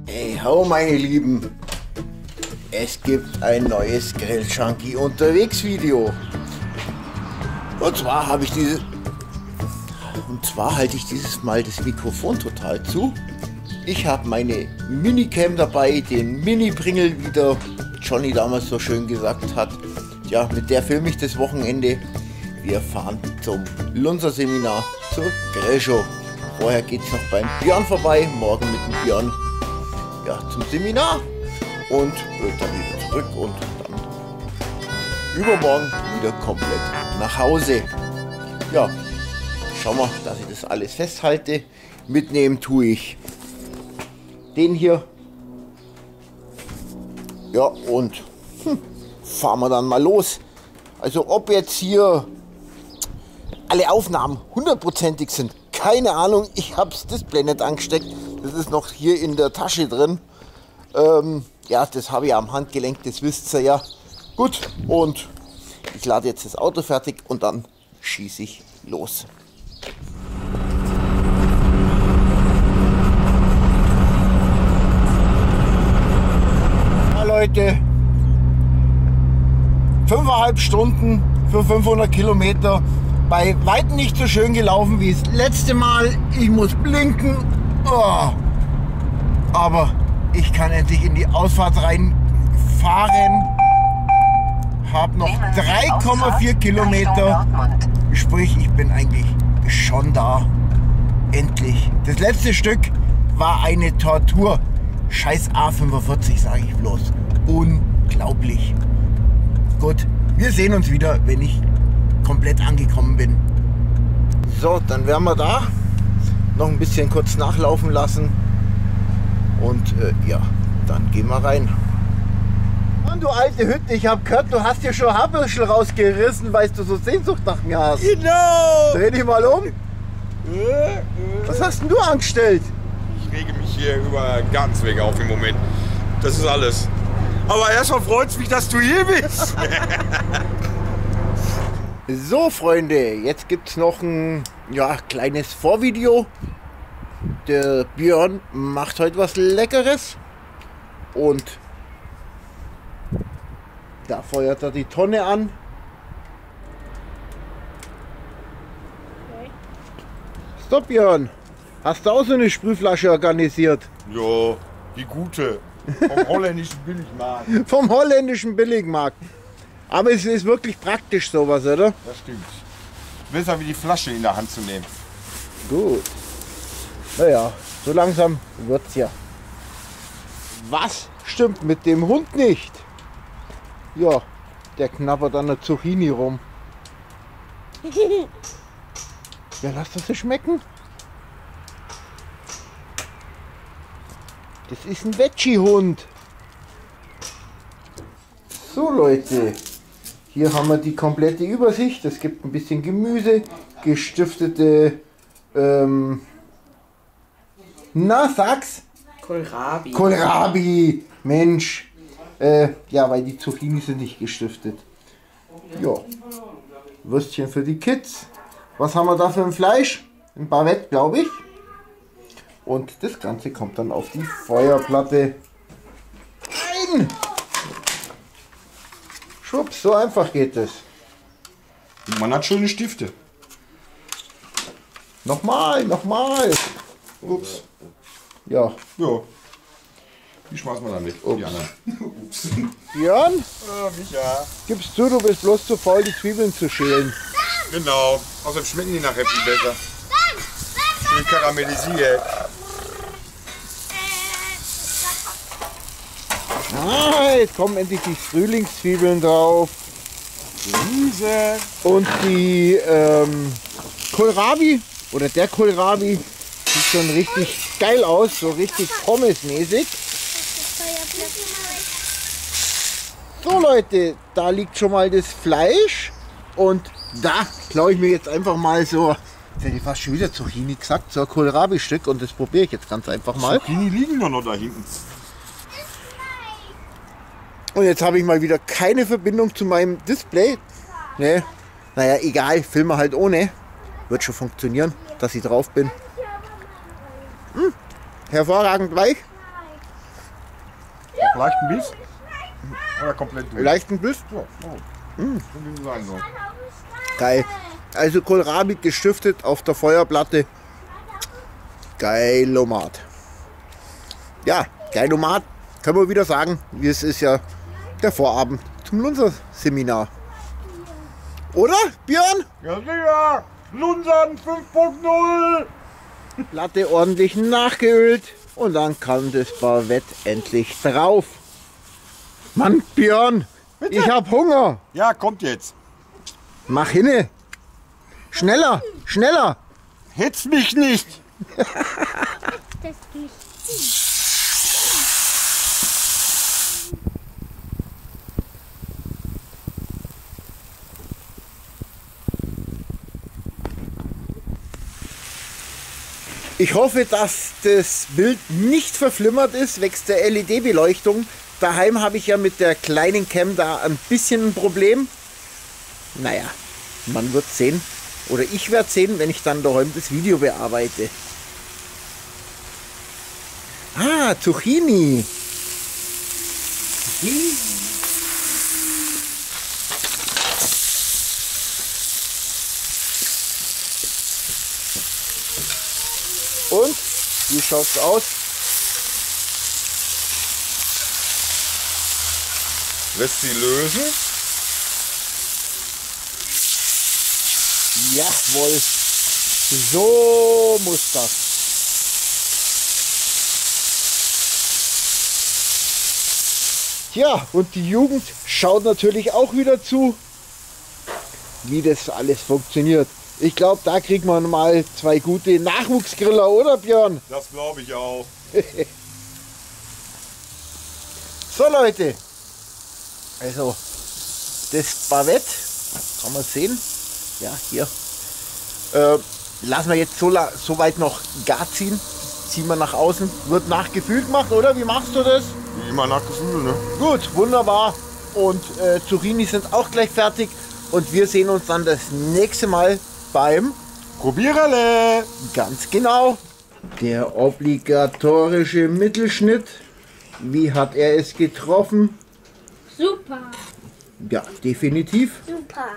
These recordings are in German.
Hey ho, meine Lieben, es gibt ein neues Grill-Junkie unterwegs Video. Und zwar halte ich dieses Mal das Mikrofon total zu. Ich habe meine Minicam dabei, den Mini-Pringel, wie der Johnny damals so schön gesagt hat. Ja, mit der filme ich das Wochenende. Wir fahren zum Lunzer-Seminar zur Grillshow. Vorher geht es noch beim Björn vorbei, morgen mit dem Björn zum Seminar und dann wieder zurück und dann übermorgen wieder komplett nach Hause. Ja, schauen wir, dass ich das alles festhalte. Mitnehmen tue ich den hier. Ja, und fahren wir dann mal los. Also ob jetzt hier alle Aufnahmen hundertprozentig sind, keine Ahnung. Ich habe das Display nicht angesteckt. Das ist noch hier in der Tasche drin. Ja, das habe ich am Handgelenk, das wisst ihr ja. Gut, und ich lade jetzt das Auto fertig und dann schieße ich los. Ja, Leute, 5,5 Stunden für 500 Kilometer. Bei weitem nicht so schön gelaufen wie das letzte Mal. Ich muss blinken. Oh. Aber ich kann endlich in die Ausfahrt reinfahren. Habe noch 3,4 Kilometer. Sprich, ich bin eigentlich schon da. Endlich. Das letzte Stück war eine Tortur. Scheiß A45, sage ich bloß. Unglaublich. Gut, wir sehen uns wieder, wenn ich komplett angekommen bin. So, dann wären wir da. Noch ein bisschen kurz nachlaufen lassen. Und ja, dann gehen wir rein. Mann, du alte Hütte, ich habe gehört, du hast dir schon Haarbüschel rausgerissen, weil du so Sehnsucht nach mir hast. Genau! Dreh dich mal um. Was hast denn du angestellt? Ich rege mich hier über den Gartenzweig auf im Moment. Das ist alles. Aber erstmal freut es mich, dass du hier bist. So, Freunde, jetzt gibt es noch ein kleines Vorvideo. Der Björn macht heute was Leckeres und da feuert er die Tonne an. Stopp, Björn! Hast du auch so eine Sprühflasche organisiert? Ja, die gute. Vom holländischen Billigmarkt. Vom holländischen Billigmarkt. Aber es ist wirklich praktisch sowas, oder? Das stimmt. Besser wie die Flasche in der Hand zu nehmen. Gut. Naja, so langsam wird's ja. Was stimmt mit dem Hund nicht? Ja, der knabbert an der Zucchini rum. Ja, lass das so schmecken. Das ist ein Veggie-Hund. So, Leute. Hier haben wir die komplette Übersicht. Es gibt ein bisschen Gemüse, gestiftete, na, sag's? Kohlrabi. Kohlrabi, Mensch. Ja, weil die Zucchini sind nicht gestiftet. Ja, Würstchen für die Kids. Was haben wir da für ein Fleisch? Ein Bavette, glaube ich. Und das Ganze kommt dann auf die Feuerplatte. Nein! Schwupps, so einfach geht es. Man hat schöne Stifte. Nochmal. Ups. Ja. Ja. Die schmeißen wir dann weg. Ups. Die anderen. Ups. Björn, Micha. gibst du bist bloß zu faul, die Zwiebeln zu schälen. Genau. Außerdem schmecken die nachher viel besser. Schön karamellisiert. Ah, jetzt kommen endlich die Frühlingszwiebeln drauf. Gemüse. Und die Kohlrabi oder der Kohlrabi sieht schon richtig geil aus, so richtig pommesmäßig. So, Leute, da liegt schon mal das Fleisch und da klaue ich mir jetzt einfach mal so, jetzt hätte ich fast schon wieder Zucchini gesagt, so ein Kohlrabi-Stück und das probiere ich jetzt ganz einfach mal. Zucchini liegen doch noch da hinten. Und jetzt habe ich mal wieder keine Verbindung zu meinem Display. Ne? Naja, egal, filme halt ohne. Wird schon funktionieren, dass ich drauf bin. Hervorragend weich. Leichten Biss? Oder komplett durch? Leichten Biss. Ja, so wie es sein soll. Geil. Also Kohlrabi gestiftet auf der Feuerplatte. Geilomat. Ja, Geilomat können wir wieder sagen. Es ist ja der Vorabend zum Lunser-Seminar. Oder, Björn? Ja, sicher! Lunsern 5.0! Platte ordentlich nachgeölt und dann kann das Bavett endlich drauf. Mann, Björn, Bitte? ich hab Hunger. Ja, kommt jetzt. Mach hinne. Schneller, schneller. Hetz mich nicht! Das geht. Ich hoffe, dass das Bild nicht verflimmert ist, wächst der LED-Beleuchtung. Daheim habe ich ja mit der kleinen Cam da ein bisschen ein Problem. Naja, man wird sehen. Oder ich werde sehen, wenn ich dann daheim das Video bearbeite. Ah, Zucchini. Und wie schaut's aus? Lässt sie lösen. Jawohl. So muss das. Tja, und die Jugend schaut natürlich auch wieder zu, wie das alles funktioniert. Ich glaube, da kriegt man mal 2 gute Nachwuchsgriller, oder Björn? Das glaube ich auch. So Leute, also das Bavett, kann man sehen, ja hier, lassen wir jetzt so weit noch gar ziehen, ziehen wir nach außen, wird nach Gefühl gemacht, oder? Wie machst du das? Wie immer nach Gefühl, ne? Gut, wunderbar. Und Zucchini sind auch gleich fertig und wir sehen uns dann das nächste Mal beim Probiererle! ganz genau. Der obligatorische Mittelschnitt. Wie hat er es getroffen? Super. Ja, definitiv. Super.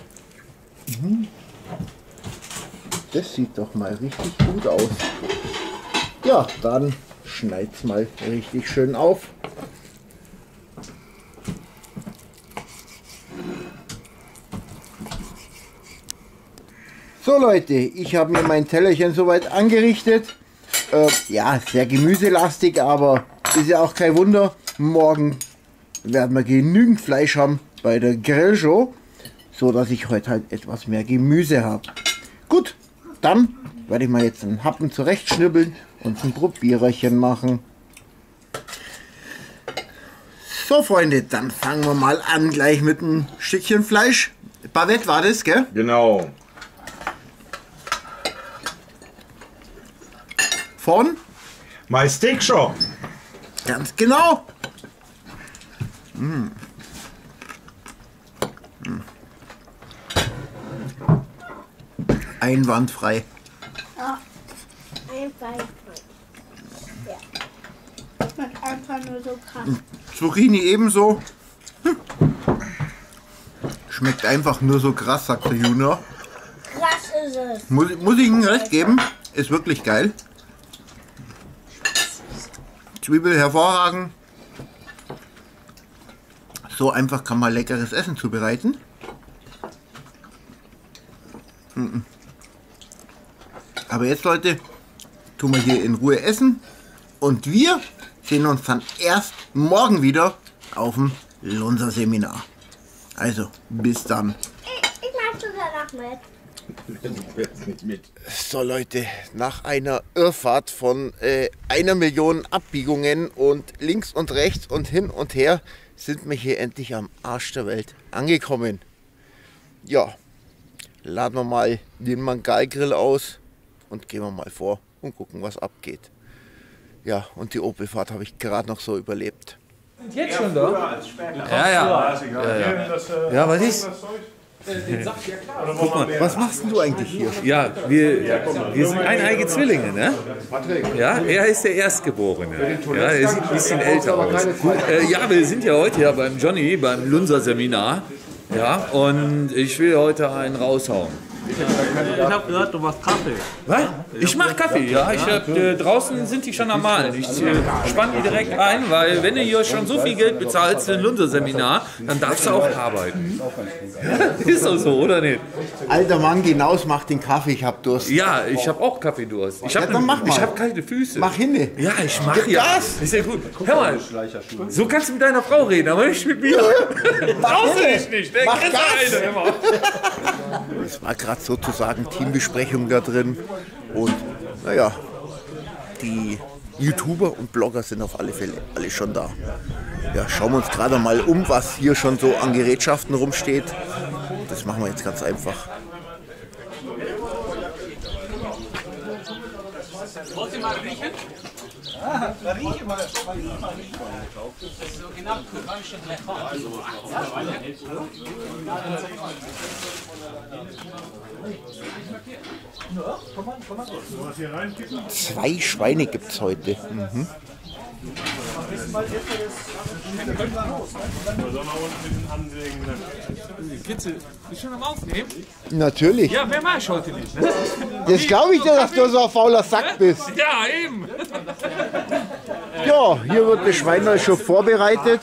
Das sieht doch mal richtig gut aus. Ja, dann schneid's mal richtig schön auf. So Leute, ich habe mir mein Tellerchen soweit angerichtet. Ja, sehr gemüselastig, aber ist ja auch kein Wunder. Morgen werden wir genügend Fleisch haben bei der Grillshow, so dass ich heute halt etwas mehr Gemüse habe. Gut, dann werde ich mal jetzt einen Happen zurechtschnibbeln und ein Probiererchen machen. So Freunde, dann fangen wir mal an gleich mit einem Stückchen Fleisch. Bavett war das, gell? Genau. Von? My Steak Shop. Ganz genau. Einwandfrei. Ja. Einfach. Ja. Schmeckt einfach nur so krass. Zucchini ebenso. Schmeckt einfach nur so krass, sagt der Junior. Krass ist es. Muss ich ihm recht geben. Ist wirklich geil. Zwiebel hervorragend. So einfach kann man leckeres Essen zubereiten. Aber jetzt Leute, tun wir hier in Ruhe essen. Und wir sehen uns dann erst morgen wieder auf dem Lunser-Seminar. Also, bis dann. Ich mach sogar noch mit. So Leute, nach einer Irrfahrt von 1 Million Abbiegungen und links und rechts und hin und her sind wir hier endlich am Arsch der Welt angekommen. Ja, laden wir mal den Mangalgrill aus und gehen wir mal vor und gucken, was abgeht. Ja, und die Opelfahrt habe ich gerade noch so überlebt. Sind jetzt schon da? Ja, ja. Ja, was ist? Guck mal, was machst denn du eigentlich hier? Ja, wir sind eineige Zwillinge, ne? Ja, er ist der Erstgeborene. Ja, er sieht ein bisschen älter aus. Ja, wir sind ja heute ja beim Johnny, beim Lunser-Seminar. Ja, und ich will heute einen raushauen. Ich habe gehört, du machst Kaffee. Was? Ich mache Kaffee, ja. Draußen sind die schon am Malen. Ich spann die direkt ein, weil wenn du hier schon so viel Geld bezahlst für ein Lunter-Seminar, dann darfst du auch arbeiten. Ist doch so, oder nicht? Alter Mann, geh hinaus, mach den Kaffee, ich hab Durst. Ja, ich habe auch Kaffeedurst. Ich habe hab kalte Füße. Mach hin. Ja, ich mach ja. Gas. Ist ja gut. Hör mal, so kannst du mit deiner Frau reden, aber nicht mit mir. Brauchst du dich nicht. Der Mach kennt Gas. eine immer. Es war gerade sozusagen Teambesprechung da drin. Und naja, die YouTuber und Blogger sind auf alle Fälle alle schon da. Ja, schauen wir uns gerade mal um, was hier schon so an Gerätschaften rumsteht. Das machen wir jetzt ganz einfach. Wollt ihr mal riechen? Rieche mal. So genau, kubanische Zwei Schweine gibt es heute. Mhm. Kitzel, bist du schon am Aufnehmen? Natürlich. Ja, wer mag ich heute nicht, ne? Das glaube ich dir, dass du so ein fauler Sack bist. Ja, eben. Ja, hier wird das Schwein schon vorbereitet.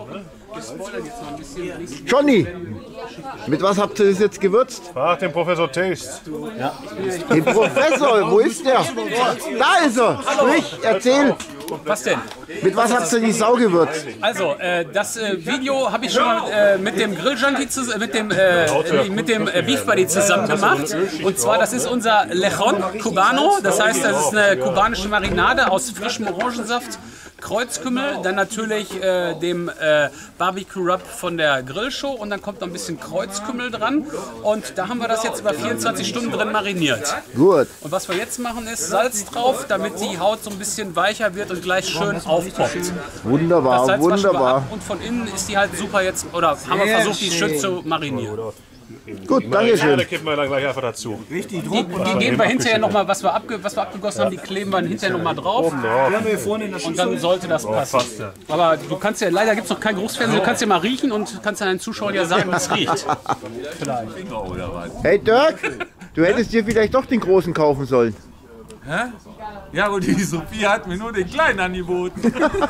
Johnny, mit was habt ihr das jetzt gewürzt? Frag den Professor Taste. Den Professor, wo ist der? Da ist er. Sprich, erzähl. Was denn? Mit was habt ihr die Sau gewürzt? Also, das Video habe ich schon mit dem Grill-Junkie, mit dem Beef Buddy zusammen gemacht. Und zwar, das ist unser Lechon Cubano. Das heißt, das ist eine kubanische Marinade aus frischem Orangensaft, Kreuzkümmel, dann natürlich dem Barbecue Rub von der Grillshow und dann kommt noch ein bisschen Kreuzkümmel dran. Und da haben wir das jetzt über 24 Stunden drin mariniert. Gut. Und was wir jetzt machen ist Salz drauf, damit die Haut so ein bisschen weicher wird und gleich schön aufpoppt. Wunderbar, Das Salz waschen wir wunderbar. ab und von innen ist die halt super jetzt, oder haben wir versucht, die schön zu marinieren. Gut, Ja, Dankeschön. da kippen wir dann gleich einfach dazu. Die geben wir hinterher nochmal, was wir abgegossen haben, die kleben wir hinterher nochmal drauf. Und dann sollte das passen. Aber du kannst ja, leider gibt es noch kein Großfernsehen, du kannst ja mal riechen und kannst deinen Zuschauern ja sagen, wie es riecht. Hey Dirk, du hättest dir vielleicht doch den Großen kaufen sollen. Hä? Ja, aber die Sophie hat mir nur den Kleinen angeboten.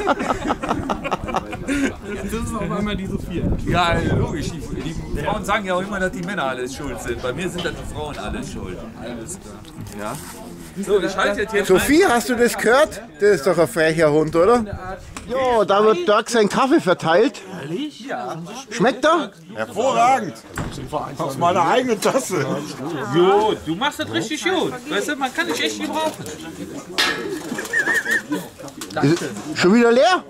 Das ist auf einmal die Sophie. Ja, logisch. Die Frauen sagen ja auch immer, dass die Männer alles schuld sind. Bei mir sind das die Frauen alles schuld. Alles klar. Ja. So, ich halte jetzt hier. Sophie, hast du das gehört? Das ist doch ein frecher Hund, oder? Ja, da wird Dirk seinen Kaffee verteilt. Schmeckt er? Hervorragend. Aus meiner eigenen Tasse. Jo, du machst das richtig gut. Weißt du, man kann dich echt gebrauchen. Ist schon wieder leer?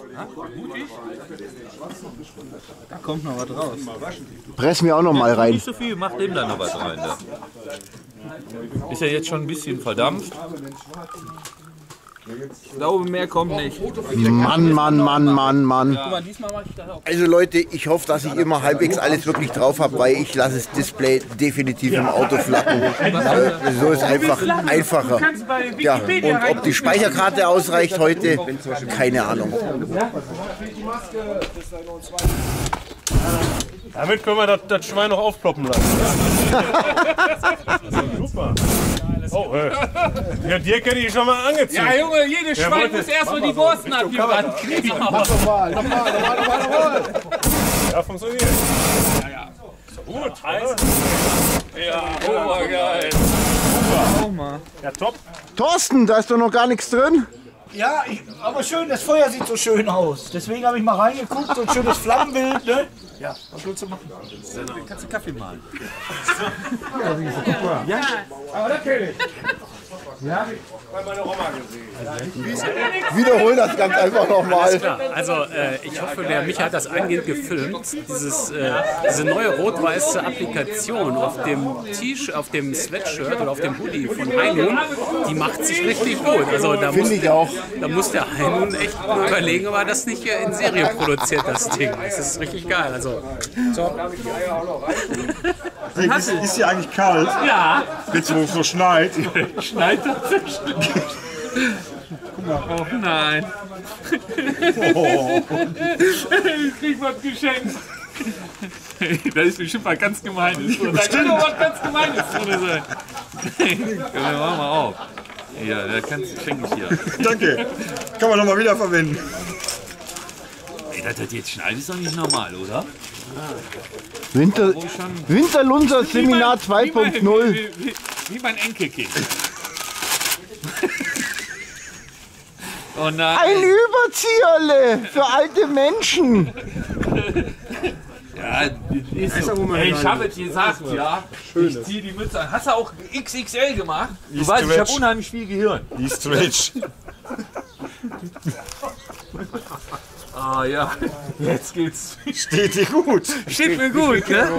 Da kommt noch was raus. Press mir auch noch mal rein. Nicht so viel, mach dem da noch was rein. Da. Ist ja jetzt schon ein bisschen verdampft. Ich glaube, mehr kommt nicht. Mann, Mann, Mann, Mann, Mann. Also Leute, ich hoffe, dass ich immer halbwegs alles wirklich drauf habe, weil ich lasse das Display definitiv im Auto flacken. So ist einfach einfacher. Ja, und ob die Speicherkarte ausreicht heute, keine Ahnung. Damit können wir das Schwein noch aufploppen lassen. Super. Oh, ja, dir hätte ich schon mal angezogen. Ja, Junge, jedes Schwein muss erstmal die Borsten abgebrannt kriegen. Nochmal. Ja, funktioniert. Gut, ja, obergeil. Ja, top. Thorsten, da ist doch noch gar nichts drin. Ja, aber schön, das Feuer sieht so schön aus. Deswegen habe ich mal reingeguckt, so ein schönes Flammenbild, ne? Ja, was willst du machen? Kannst du Kaffee malen? Ja, aber das kenne ich. Bei meiner Oma gesehen. Wiederhol das ganz einfach nochmal. Klar, also ich hoffe, der Micha hat das eingehend gefilmt. Diese neue rot-weiße Applikation auf dem T-Shirt, auf dem Sweatshirt oder auf dem Hoodie von Heinun, die macht sich richtig gut. Also da muss, ich auch. Da muss der Heinun echt mal überlegen, ob er das nicht in Serie produziert, das Ding. Das ist richtig geil. Also, so. Ist hier eigentlich kalt? Ja. Jetzt, wo es so schneit. Schneit tatsächlich. Oh nein. Ich krieg was geschenkt. Das ist bestimmt was ganz Gemeines. Da kann doch was ganz Gemeines drin sein. Ja, mach mal auf. Ja, da schenke ich dir. Danke. Kann man nochmal wieder verwenden. Ey, dass das jetzt schneit, ist doch nicht normal, oder? Winterlunser Seminar 2.0. Wie mein Enkelkind. Oh nein. Ein Überzieherle für alte Menschen. Ja, ist so. Ey, ich habe es gesagt, ja. Ich ziehe die Mütze an. Hast du auch XXL gemacht? Du weißt, ich habe unheimlich viel Gehirn. Die Stretch. Ah ja, jetzt geht's. Steht dir gut. Steht mir gut, ne?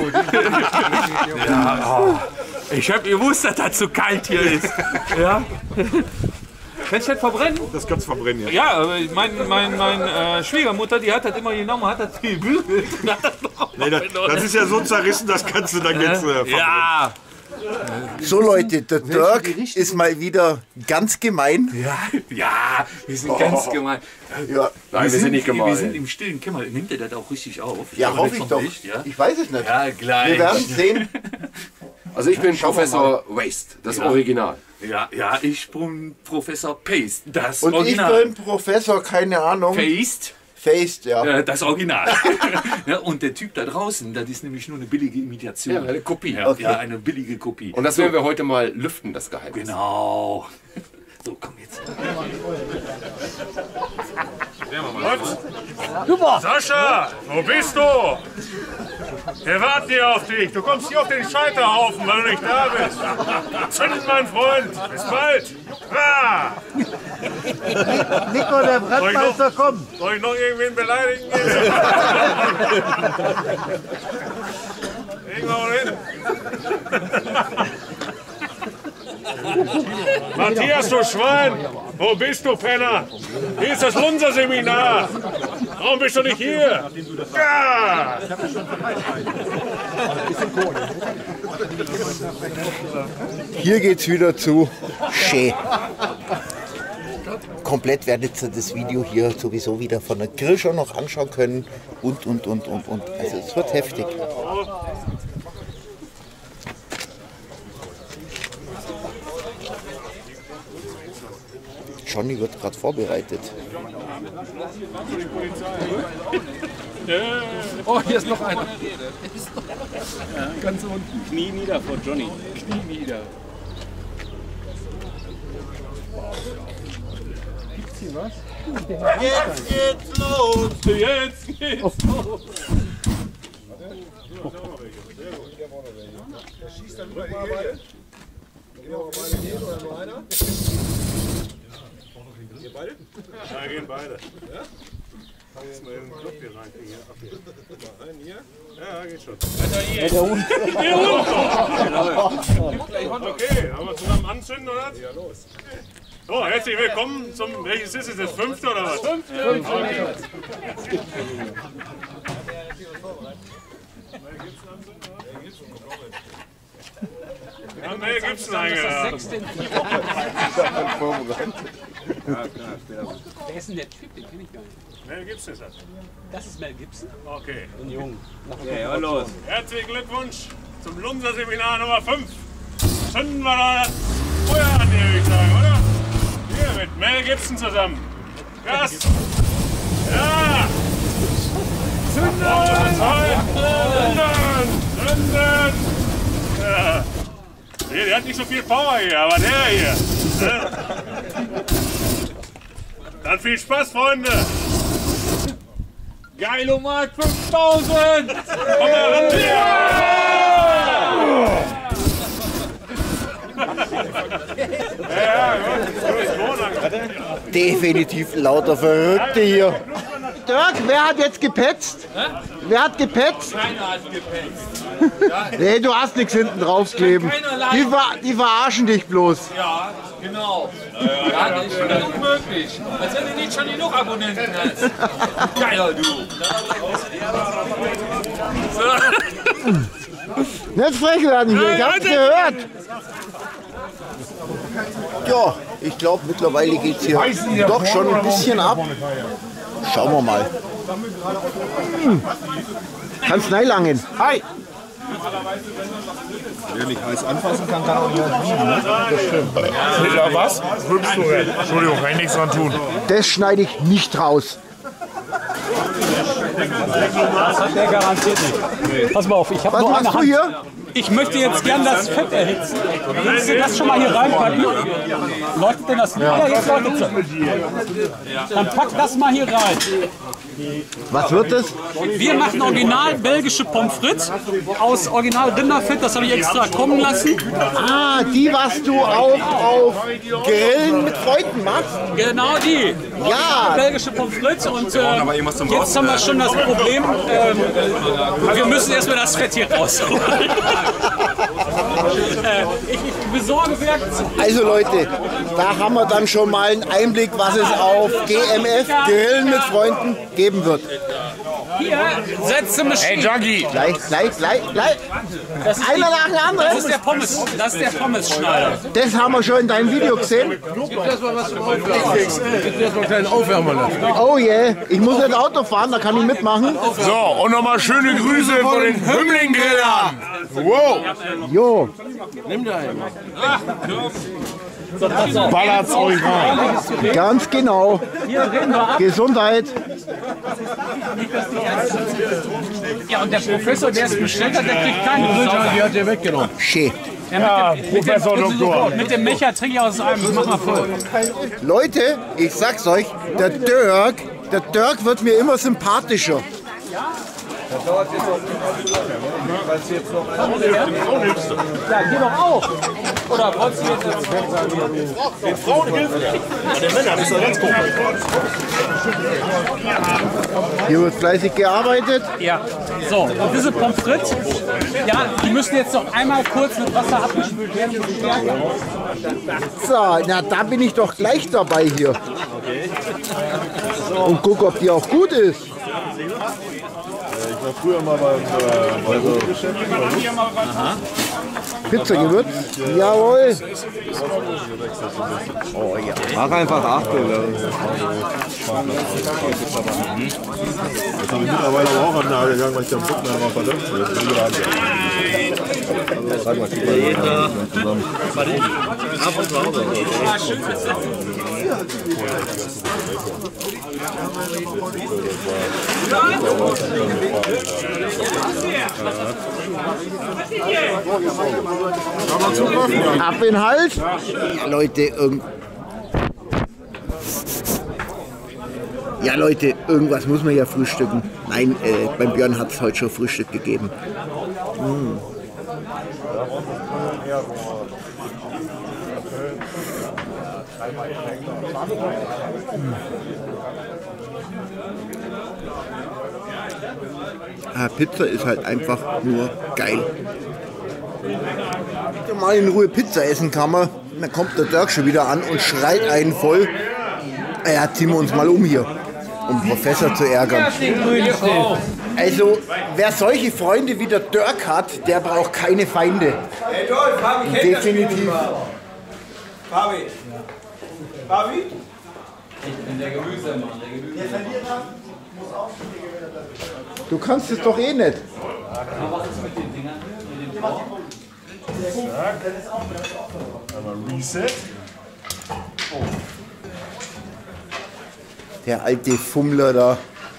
Ja, oh. Ich hab gewusst, dass das zu kalt hier ist. Ja. Kannst du das verbrennen? Das kannst du verbrennen, ja. Ja, aber meine Schwiegermutter, die hat das immer genommen, hat das gebügelt. Nee, das ist ja so zerrissen, das kannst du dann jetzt verbrennen. Ja. So Leute, der Dirk ist mal wieder ganz gemein. Ja, wir sind ganz gemein. Ja, Nein, wir sind nicht gemein. Wir sind im stillen Kämmerlein. Nimmt ihr das auch richtig auf? ja hoffe ich doch. Licht, ja? Ich weiß es nicht. Ja, gleich. Wir werden sehen. Also ich bin Professor Waste, das Original. Ja, ich bin Professor Paste, das Und Original. ich bin Professor, keine Ahnung. Paste, Faced, ja. das Original. Ja, und der Typ da draußen, das ist nämlich nur eine billige Imitation. Ja, eine Kopie. Ja, Okay. ja, eine billige Kopie. Und das werden wir heute mal lüften, das Geheimnis. Genau. So, komm jetzt. Sascha, wo bist du? Wir warten hier auf dich. Du kommst hier auf den Scheiterhaufen, weil du nicht da bist. Zünd, mein Freund. Bis bald. Ah. Nico, der Brandmeister kommt. Soll ich noch irgendwen beleidigen? Irgendwo hin. Matthias, du Schwein! Wo bist du, Penner? Hier ist das Lunser-Seminar! Warum bist du nicht hier? Ja! Hier geht's wieder zu Schee. Komplett werdet ihr das Video hier sowieso wieder von der Grillshow noch anschauen können und. Also es wird heftig. Johnny wird gerade vorbereitet. Oh, hier ist noch einer. Ganz unten. Knie nieder vor Johnny. Knie nieder. Gibt's hier was? Jetzt geht's los! Jetzt geht's los! Schießt dann mal beide. Gehen wir mal beide hin oder nur einer? Ihr beide? Ja, gehen beide. Ja? Jetzt mal den Club hier rein. Okay. Einen hier? Ja, geht schon. Okay, haben wir zusammen anzünden, oder? Ja, los. So, herzlich willkommen zum, welches ist es, das 5. oder was? 5. Ja, Mel Gibson eingeladen. Wer ist denn der Typ? Den kenne ich gar nicht. Mel Gibson ist das. Das ist Mel Gibson? Okay. Ein Jung. Okay, ja, los. Herzlichen Glückwunsch zum Lunser-Seminar Nummer 5. Zünden wir da das Feuer an, hier, würde ich sagen, oder? Hier mit Mel Gibson zusammen. Gas! Ja! Zünden! Zünden! Ja. Der hat nicht so viel Power hier, aber der hier. Ne? Dann viel Spaß, Freunde! Geilomat 5000! Komm mal ran hier! Ja, definitiv lauter Verrückte hier. Dirk, wer hat jetzt gepetzt? Wer hat gepetzt? Keiner hat gepetzt. Nee, du hast nichts hinten draufkleben. Die verarschen dich bloß. Ja, genau. Ja, das ist unmöglich. Als wenn du nicht schon genug Abonnenten hast. Geiler, du. Nicht frech werden hier, ich hab's gehört. Ja, ich glaube mittlerweile geht's hier doch schon ein bisschen ab. Schauen wir mal. Kannst reinlangen. Hi! Wer nicht heiß anfassen kann, kann auch nicht lieben, ne? Das stimmt. Ja, was? Rübst du denn? Entschuldigung, kann ich nichts dran tun. Das schneide ich nicht raus. Das hat der garantiert nicht. Pass mal auf, ich habe Was nur eine machst du Hand. hier? Ich möchte jetzt gern das Fett erhitzen. Willst du das schon mal hier reinpacken? Läuft denn das? Ja, jetzt läuft es. Dann pack das mal hier rein. Was wird das? Wir machen original belgische Pommes frites aus original Rinderfett. Das habe ich extra kommen lassen. Ah, die, was du auch auf Grillen mit Freunden machst? Genau die. Ja. Belgische Pommes frites. Und jetzt haben wir schon das Problem, wir müssen erstmal das Fett hier rausholen. Ich besorge Werkzeug. Also Leute, da haben wir dann schon mal einen Einblick, was es auf GMF, Grillen mit Freunden, geben wird. Hier, setze Maschine. Hey, Junkie! Gleich. Einer nach dem anderen. Das ist der Pommes-Schneider. Das haben wir schon in deinem Video gesehen. Oh yeah, ich muss nicht Auto fahren, da kann ich mitmachen. So, und nochmal schöne Grüße von den Hümmling-Grillern. Wow! Jo. Ballert's euch rein. Ganz genau. Gesundheit. Ja, und der Professor, der es bestellt hat, der kriegt keine Grüße. Die hat der weggenommen. Schön. Ja, Professor Doktor. Mit dem Mecher trinke ich aus einem. Mach mal voll. Leute, ich sag's euch, der Dirk wird mir immer sympathischer. Ja, geh doch auch. Oder wolltest du jetzt Den Frauen hilft den Männern ist er ganz gut. Hier wird fleißig gearbeitet. Ja, so, und diese Pommes frites, ja, die müssen jetzt noch einmal kurz mit Wasser abgespült werden. So, na da bin ich doch gleich dabei hier. Und guck, ob die auch gut ist. Ich war früher mal bei so Geschäften. Pizzagewürz? Jawohl. Oh ja. Mach einfach Achtung. Das habe ich mittlerweile aber auch an den Nagel gegangen, weil ich am Rücken einmal verdammt bin. Ab in den Hals. Ja Leute, irgendwas muss man ja frühstücken. Nein, beim Björn hat es heute schon Frühstück gegeben. Pizza ist halt einfach nur geil. Wenn man mal in Ruhe Pizza essen kann, dann kommt der Dirk schon wieder an und schreit einen voll. Ja, ziehen wir uns mal um hier, um Professor zu ärgern. Also, wer solche Freunde wie der Dirk hat, der braucht keine Feinde. Hey, Dolph, Fabi kennt Definitiv. Fabi? Fabi? Ich bin der Gemüsemann. Der Verlierer muss auch Du kannst es doch eh nicht. Was ist mit den Dingern hier? Einmal Reset. Der alte Fummler da.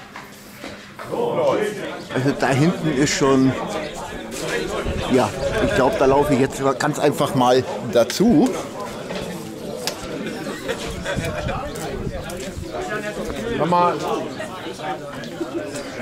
Also da hinten ist schon... Ja, ich glaube, da laufe ich jetzt ganz einfach mal dazu.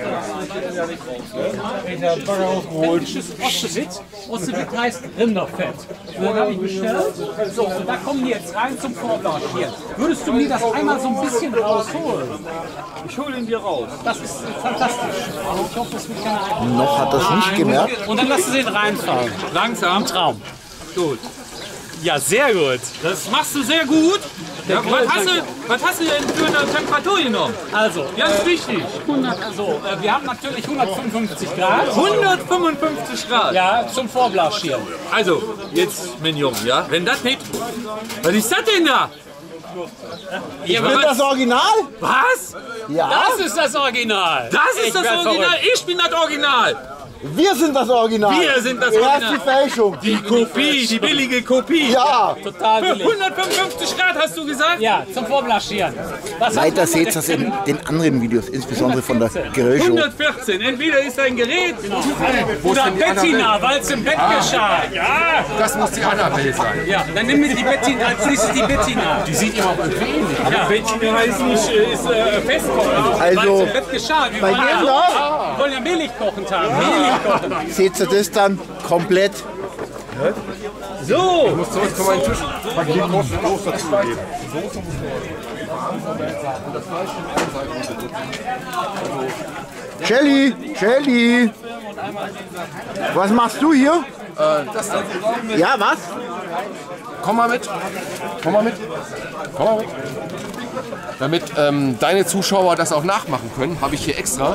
Ossewit heißt Rinderfett. Und dann habe ich bestellt. So, und da kommen die jetzt rein zum Vorblastieren. Würdest du mir das einmal so ein bisschen rausholen? Ich hole ihn dir raus. Das ist fantastisch. Ich hoffe, es wird keine Noch hat das nicht gemerkt. Und dann lassen Sie ihn reinfahren. Langsam. Traum. Gut. Ja, sehr gut. Das machst du sehr gut. Ja, was hast du denn für eine Temperatur genommen? Also, ganz wichtig. Wir haben natürlich 155 Grad. 155 Grad? Ja, zum Vorblastieren. Also, jetzt, mein Junge, ja, wenn das nicht... Was ist das denn da? Ich bin das Original? Was? Ja. Das ist das Original. Das ist das Original? Ich bin das Original. Wir sind das Original. Wir sind das Er Original. ist die Fälschung. Die Kopie, die billige Kopie. Ja. Total Für billig. 155 Grad hast du gesagt? Ja, zum Vorblastieren. Leider seht ihr das in den anderen Videos, insbesondere von der Grillshow. 114. Entweder ist ein Gerät Oder Bettina, weil es im Bett geschah. Ja. Das muss die Annabelle sein. Ja, dann nimm mir die Bettina, als nächstes die Bettina. Die sieht immer irgendwie ähnlich. Ja, Bettina heißt nicht, ist festkochen. Weil es Also, im Bett geschah. Wir bei wollen dem ja, da wollen ja mehlig kochend haben. Mehlig kochen. seht ihr das dann komplett. So. Ich muss zurück zu meinem Tisch. Groß dazugeben. Shelly, was machst du hier? Das da. Ja, was? Komm mal mit. Komm mal mit. Komm mal mit. Damit deine Zuschauer das auch nachmachen können, habe ich hier extra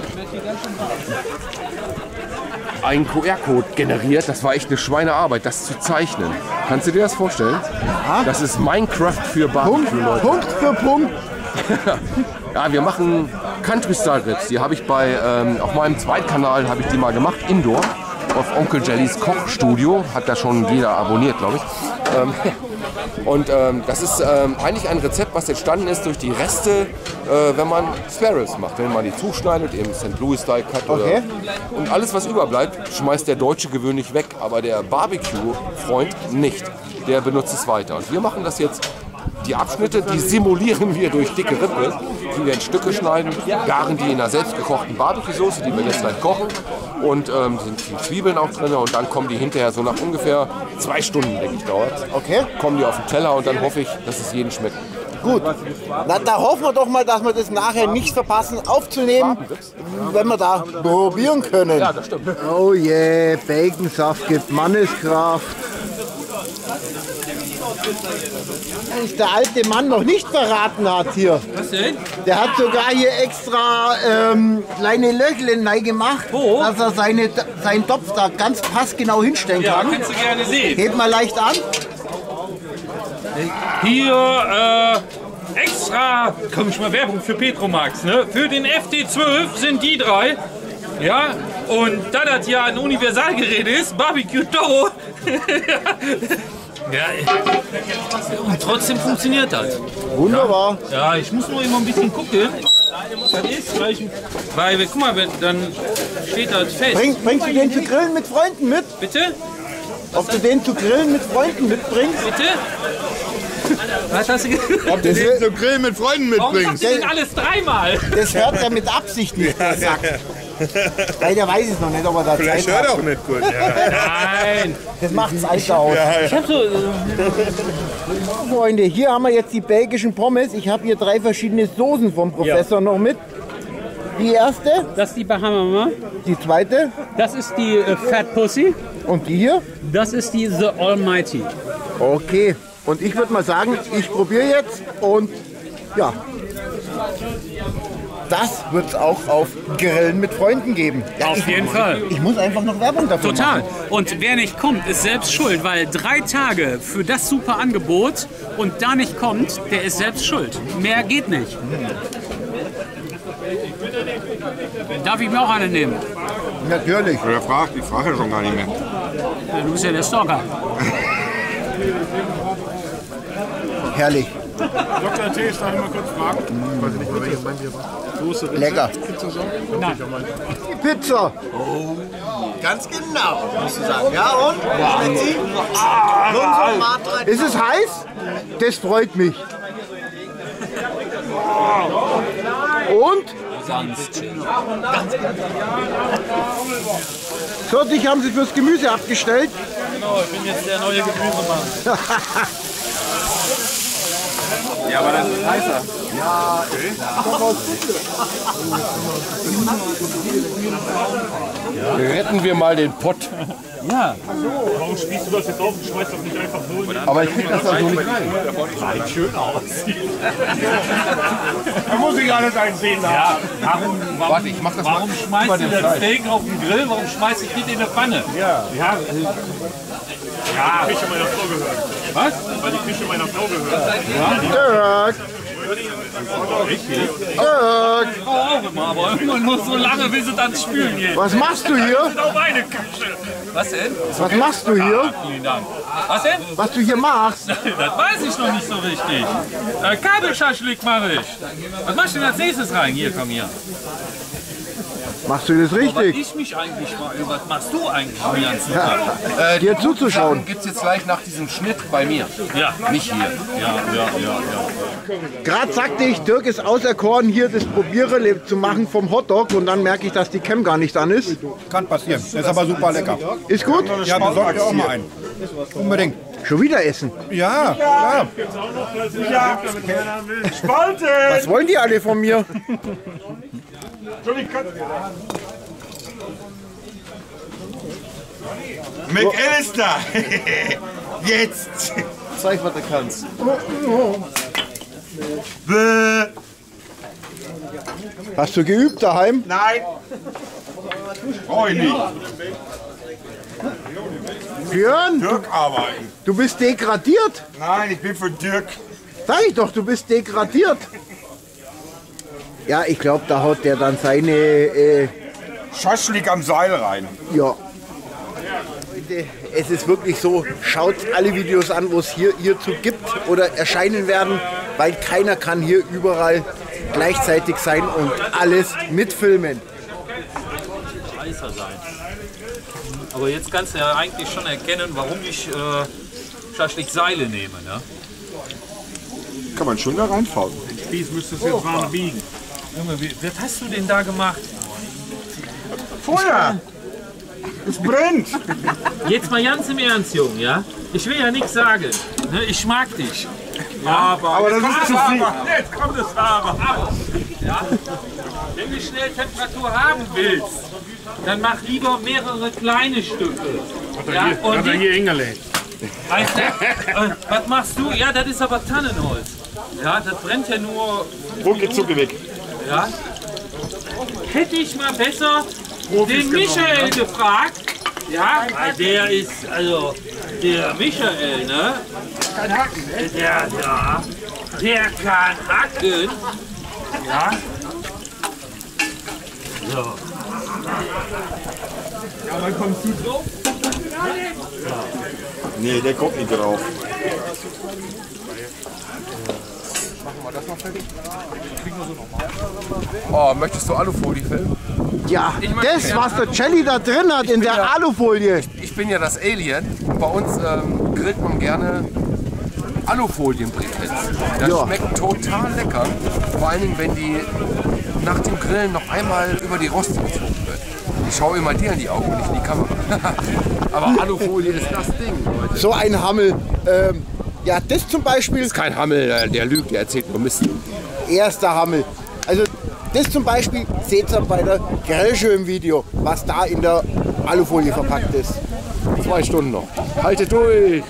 einen QR-Code generiert. Das war echt eine Schweinearbeit, das zu zeichnen. Kannst du dir das vorstellen? Das ist Minecraft für Barbecue-Leute. Punkt für Punkt. Ja, wir machen Country-Style-Rips. Die habe ich auf meinem Zweitkanal habe ich die mal gemacht, Indoor, auf Onkel Jellys Kochstudio. Hat da schon jeder abonniert, glaube ich. Das ist eigentlich ein Rezept, was entstanden ist durch die Reste, wenn man Spare Ribs macht. Wenn man die zuschneidet, im St. Louis-Style-Cut. Okay. Und alles, was überbleibt, schmeißt der Deutsche gewöhnlich weg. Aber der Barbecue-Freund nicht. Der benutzt es weiter. Und wir machen das jetzt. Die Abschnitte, die simulieren wir durch dicke Rippe, die wir in Stücke schneiden, garen die in einer selbstgekochten Barbecue-Soße, die wir jetzt gleich kochen. Und sind die Zwiebeln auch drin und dann kommen die hinterher so nach ungefähr 2 Stunden, denke ich, dauert. Okay. Kommen die auf den Teller und dann hoffe ich, dass es jedem schmeckt. Gut. Na, da hoffen wir doch mal, dass wir das nachher nicht verpassen aufzunehmen, wenn wir da probieren können. Ja, das stimmt. Oh yeah, Baconsaft gibt Manneskraft. Was der alte Mann noch nicht verraten hat hier. Was denn? Der hat sogar hier extra kleine Löchlein reingemacht, dass er seinen Topf da ganz passgenau hinstellen Ja, kann. kannst du gerne sehen. Hebt mal leicht an. Hier extra, komm ich mal Werbung für Petromax, ne? Für den FD12 sind die 3. Ja, und da das ja ein Universalgerät ist, Barbecue Toro. Ja, und trotzdem funktioniert das. Wunderbar. Ja, ich muss nur immer ein bisschen gucken. Das ist, weil guck mal, dann steht das fest. Bringst du den zu grillen mit Freunden mit? Bitte? Ob du den zu grillen mit Freunden mitbringst? Bitte? Was hast du gesagt? Ob du den zum Grillen mit Freunden Warum mitbringst. sagst du denn alles dreimal? Das hört er mit Absicht nicht, der Sack. Leider weiß ich noch nicht, ob er da Vielleicht Zeit hört er hat. auch nicht gut. Ja. Nein. Das macht's Alter aus. Ich hab so. Freunde, hier haben wir jetzt die belgischen Pommes. Ich habe hier 3 verschiedene Soßen vom Professor noch mit. Die erste, Das ist die Bahama. die zweite Das ist die Fat Pussy. und die hier. Das ist die The Almighty. Okay, und ich würde mal sagen, ich probiere jetzt und ja, das wird es auch auf Grillen mit Freunden geben. Ja, Auf jeden Fall. Ich muss einfach noch Werbung dafür Total. machen. Und wer nicht kommt, ist selbst schuld, weil 3 Tage für das super Angebot und da nicht kommt, der ist selbst schuld. Mehr geht nicht. Darf ich mir auch eine nehmen? Natürlich. Wer fragt? Ich frage ja schon gar nicht mehr. Ja, du bist ja der Stalker. Herrlich. Dr. T, ich darf mal kurz fragen. Ich weiß nicht, welches meint ihr was? Soße, Rinse, Lecker. Pizzasauce? Nein. Die Pizza. Ganz genau, musst du sagen. Ja, und? Schmeckt sie? Ist es heiß? Das freut mich. Und? Sanft. So, dich haben sie fürs Gemüse abgestellt. Genau, ich bin jetzt der neue Gemüsemann. Ja, aber das ist heißer. Ja, Retten wir mal den Pott. Ja. Warum spießt du das jetzt auf und schmeißt doch nicht einfach so in? Aber ich krieg das da so nicht rein. Weil schön aussieht. Da muss ich alles einsehen. Ja, Warte, ich mach das warum mal schmeißt über du den das Fleisch. Steak auf den Grill? Warum schmeißt du nicht in eine Pfanne? Ja. Ja, Weil die Küche meiner Frau gehört. was? Weil die Küche meiner Frau gehört. Dirk! Dirk! Auch immer, aber immer nur so lange, bis es ans Spülen geht. Was machst du hier? Das ist auch meine Küche. Was denn? Was machst du hier? Vielen Dank. Was denn? Was du hier machst? Das weiß ich noch nicht so richtig. Kabelschaschlik mache ich. Was machst du denn als nächstes rein? Hier, komm hier. Machst du das Was richtig? ich mich eigentlich frage, was machst du eigentlich den ganzen Tag? Dir zuzuschauen. Gibt es jetzt gleich nach diesem Schnitt bei mir. Ja. Nicht hier. Ja. Gerade sagte ich, Dirk ist auserkoren, hier das Probierrelais zu machen vom Hotdog und dann merke ich, dass die Cam gar nicht an ist. Kann passieren. Das ist aber super lecker. Ist gut? Ja, besorgt ihr auch mal einen. Unbedingt. Schon wieder essen. Ja, ja. Spalte! Was wollen die alle von mir? McAllister! Jetzt! Zeig, was du kannst. Bäh. Hast du geübt daheim? Nein! Brauch ich nicht. Björn, Dirk arbeiten. du bist degradiert. Nein, ich bin für Dirk. Sag ich doch, du bist degradiert. Ja, ich glaube, da haut der dann seine... Schaschlik am Seil rein. Ja. Es ist wirklich so, schaut alle Videos an, wo es hierzu gibt oder erscheinen werden, weil keiner kann hier überall gleichzeitig sein und alles mitfilmen. Heißer sein. Aber jetzt kannst du ja eigentlich schon erkennen, warum ich Schaschlik Seile nehme. Ne? Kann man schon da reinfahren. Den Spieß müsstest du jetzt warm biegen. Junge, was hast du denn da gemacht? Feuer! Es brennt! Jetzt mal ganz im Ernst, Junge, ja? Ich will ja nichts sagen. Ne? Ich mag dich. Ja, Aber das ist zu viel. Jetzt kommt das Aber. Ja? Wenn du schnell Temperatur haben willst, dann mach lieber mehrere kleine Stücke. Ja? Und hier hingelegt. weißt du, was machst du? Ja, das ist aber Tannenholz. Ja, das brennt ja nur. Rucki zucki weg. Ja? Hätte ich mal besser den Michael gefragt. Ja, weil der ist, also, der Michael, ne? Kein Haken, ne? Der kann hacken. Ja. So. Ja, wann kommst du drauf? Nee, der kommt nicht drauf. Oh, möchtest du Alufolie filmen? Ja, das, was der Jelly da drin hat in der Alufolie. Ich bin ja das Alien. Bei uns grillt man gerne Alufolienbriketts. Das Ja. schmeckt total lecker. Vor allen Dingen, wenn die nach dem Grillen noch einmal über die Roste gezogen wird. Ich schaue immer dir in die Augen und nicht in die Kamera. Aber Alufolie ist das Ding, Leute. So ein Hammel. Ja, das zum Beispiel. Das ist kein Hammel, der lügt, der erzählt nur Mist. Erster Hammel. Also das zum Beispiel seht ihr bei der Grillshow im Video, was da in der Alufolie verpackt ist. 2 Stunden noch. Haltet durch!